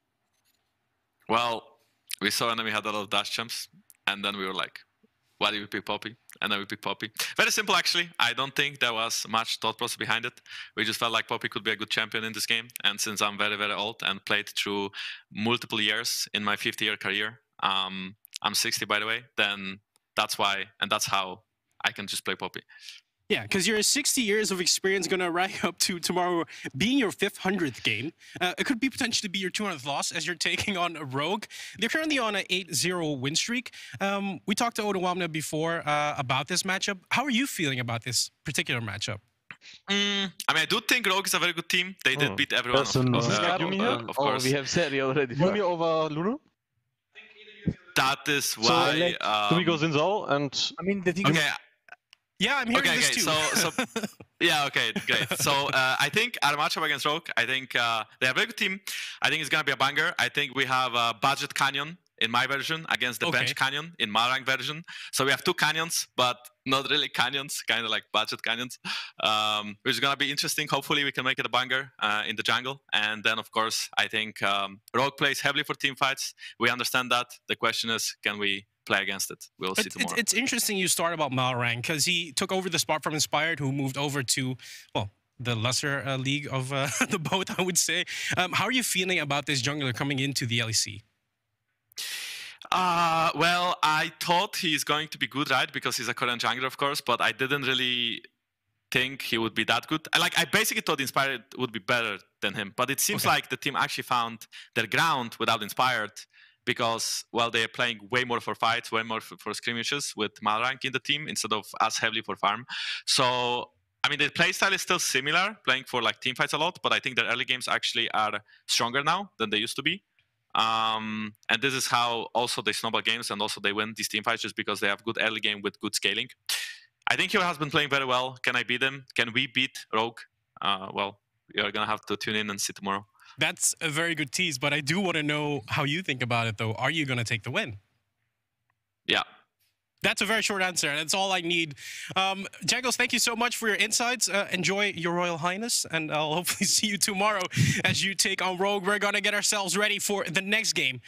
Well, we saw enemy had a lot of dash jumps, and then we were like, why do we pick Poppy? And then we picked Poppy. Very simple, actually. I don't think there was much thought process behind it. We just felt like Poppy could be a good champion in this game, and since I'm very, very old and played through multiple years in my fifty-year career, um, I'm sixty, by the way, then that's why, and that's how I can just play Poppy. Yeah, because you're sixty years of experience going to rack up to tomorrow being your fifth hundredth game. Uh, it could be potentially be your two hundredth loss as you're taking on a Rogue. They're currently on an eight zero win streak. Um, we talked to Odoamne before uh, about this matchup. How are you feeling about this particular matchup? Mm, I mean, I do think Rogue is a very good team. They did oh. beat everyone, of, uh, uh, Yumi uh, of course. Oh, we have said it already. Yumi over Lulu? That is why... So, like, um, Yumi goes in Zhao, and... I mean, the thing okay, is... Yeah, I'm hearing okay, this okay, too. So, so, yeah, okay, great. So uh, I think our matchup against Rogue, I think uh, they have a very good team. I think it's going to be a banger. I think we have a budget Canyon in my version against the okay. bench Canyon in Malrang version. So we have two Canyons, but not really Canyons, kind of like budget Canyons, um, which is going to be interesting. Hopefully we can make it a banger uh, in the jungle. And then, of course, I think um, Rogue plays heavily for team fights. We understand that. The question is, can we play against it? We'll see it's, tomorrow. It's interesting you start about Malrang, because he took over the spot from Inspired, who moved over to, well, the lesser uh, league of uh, the both, I would say. Um, how are you feeling about this jungler coming into the L E C? Uh, well, I thought he's going to be good, right? Because he's a Korean jungler, of course, but I didn't really think he would be that good. I, like, I basically thought Inspired would be better than him, but it seems okay. like the team actually found their ground without Inspired, because, well, they're playing way more for fights, way more for, for skirmishes with Malrang in the team instead of us heavily for farm. So, I mean, their playstyle is still similar, playing for like team fights a lot, but I think their early games actually are stronger now than they used to be. Um, and this is how also they snowball games and also they win these team fights, just because they have good early game with good scaling. I think Hero has been playing very well. Can I beat him? Can we beat Rogue? Uh, well, you're going to have to tune in and see tomorrow. That's a very good tease, but I do want to know how you think about it, though. Are you going to take the win? Yeah. That's a very short answer, and that's all I need. Um, Jankos, thank you so much for your insights. Uh, enjoy your Royal Highness, and I'll hopefully see you tomorrow as you take on Rogue. We're going to get ourselves ready for the next game.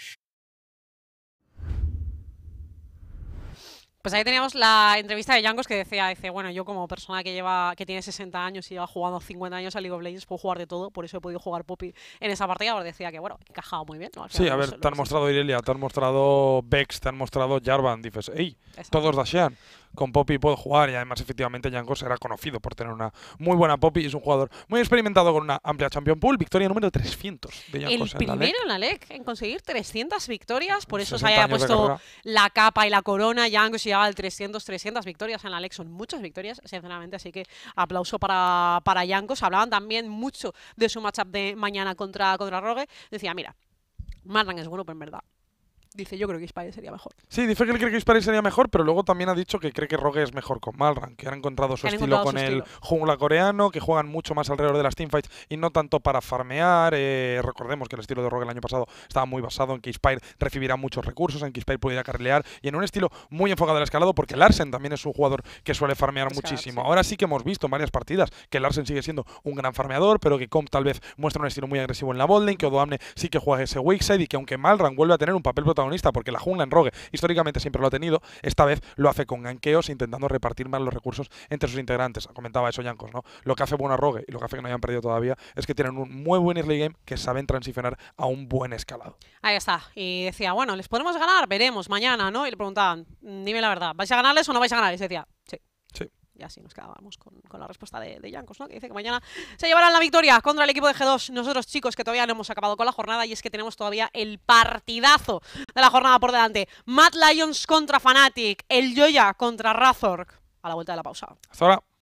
Pues ahí teníamos la entrevista de Jankos que decía, dice, bueno, yo como persona que lleva que tiene sesenta años y lleva jugando cincuenta años a League of Legends, puedo jugar de todo, por eso he podido jugar Poppy en esa partida, porque decía que, bueno, encajaba muy bien, ¿no? Sí, a ver, te han mostrado Irelia, te han mostrado Vex, te han mostrado Jarvan, dices, ¡ey! Todos dashean. Con Poppy puedo jugar, y además efectivamente Jankos era conocido por tener una muy buena Poppy y es un jugador muy experimentado con una amplia Champion Pool. Victoria número trescientos de Jankos El en la primero LEC. en la LEC en conseguir trescientas victorias, por eso se sesenta haya años de puesto carrera. la capa y la corona. Jankos llegaba al trescientos, trescientas victorias en la LEC, son muchas victorias, sinceramente, así que aplauso para, para Jankos. Hablaban también mucho de su matchup de mañana contra, contra Rogue. Decía, mira, Malrang es bueno, pero en verdad dice, yo creo que Spire sería mejor. Sí, dice que él cree que Spire sería mejor, pero luego también ha dicho que cree que Rogue es mejor con Malrang, que han encontrado su Han estilo encontrado con su el estilo. jungla coreano, que juegan mucho más alrededor de las teamfights y no tanto para farmear. Eh, recordemos que el estilo de Rogue el año pasado estaba muy basado en que Spire recibirá muchos recursos, en que Spire pudiera carrilear y en un estilo muy enfocado al escalado, porque Larsen también es un jugador que suele farmear Escalar, muchísimo. sí. Ahora sí que hemos visto en varias partidas que Larsen sigue siendo un gran farmeador, pero que Comp tal vez muestra un estilo muy agresivo en la botlane, que Odoamne sí que juega ese weak side y que aunque Malrang vuelve a tener un papel protagonista, porque la jungla en Rogue históricamente siempre lo ha tenido, esta vez lo hace con ganqueos, intentando repartir más los recursos entre sus integrantes. Comentaba eso Jankos, ¿no? Lo que hace bueno a Rogue y lo que hace que no hayan perdido todavía es que tienen un muy buen early game, que saben transicionar a un buen escalado. Ahí está. Y decía, bueno, ¿les podemos ganar? Veremos mañana, ¿no? Y le preguntaban, dime la verdad, ¿vais a ganarles o no vais a ganar? Y se decía, sí. Sí. Y así nos quedábamos con, con la respuesta de, de Jankos, ¿no? Que dice que mañana se llevarán la victoria contra el equipo de G dos. Nosotros, chicos, que todavía no hemos acabado con la jornada, y es que tenemos todavía el partidazo de la jornada por delante. Mad Lions contra Fnatic, el Joya contra Razork. A la vuelta de la pausa. Hasta ahora.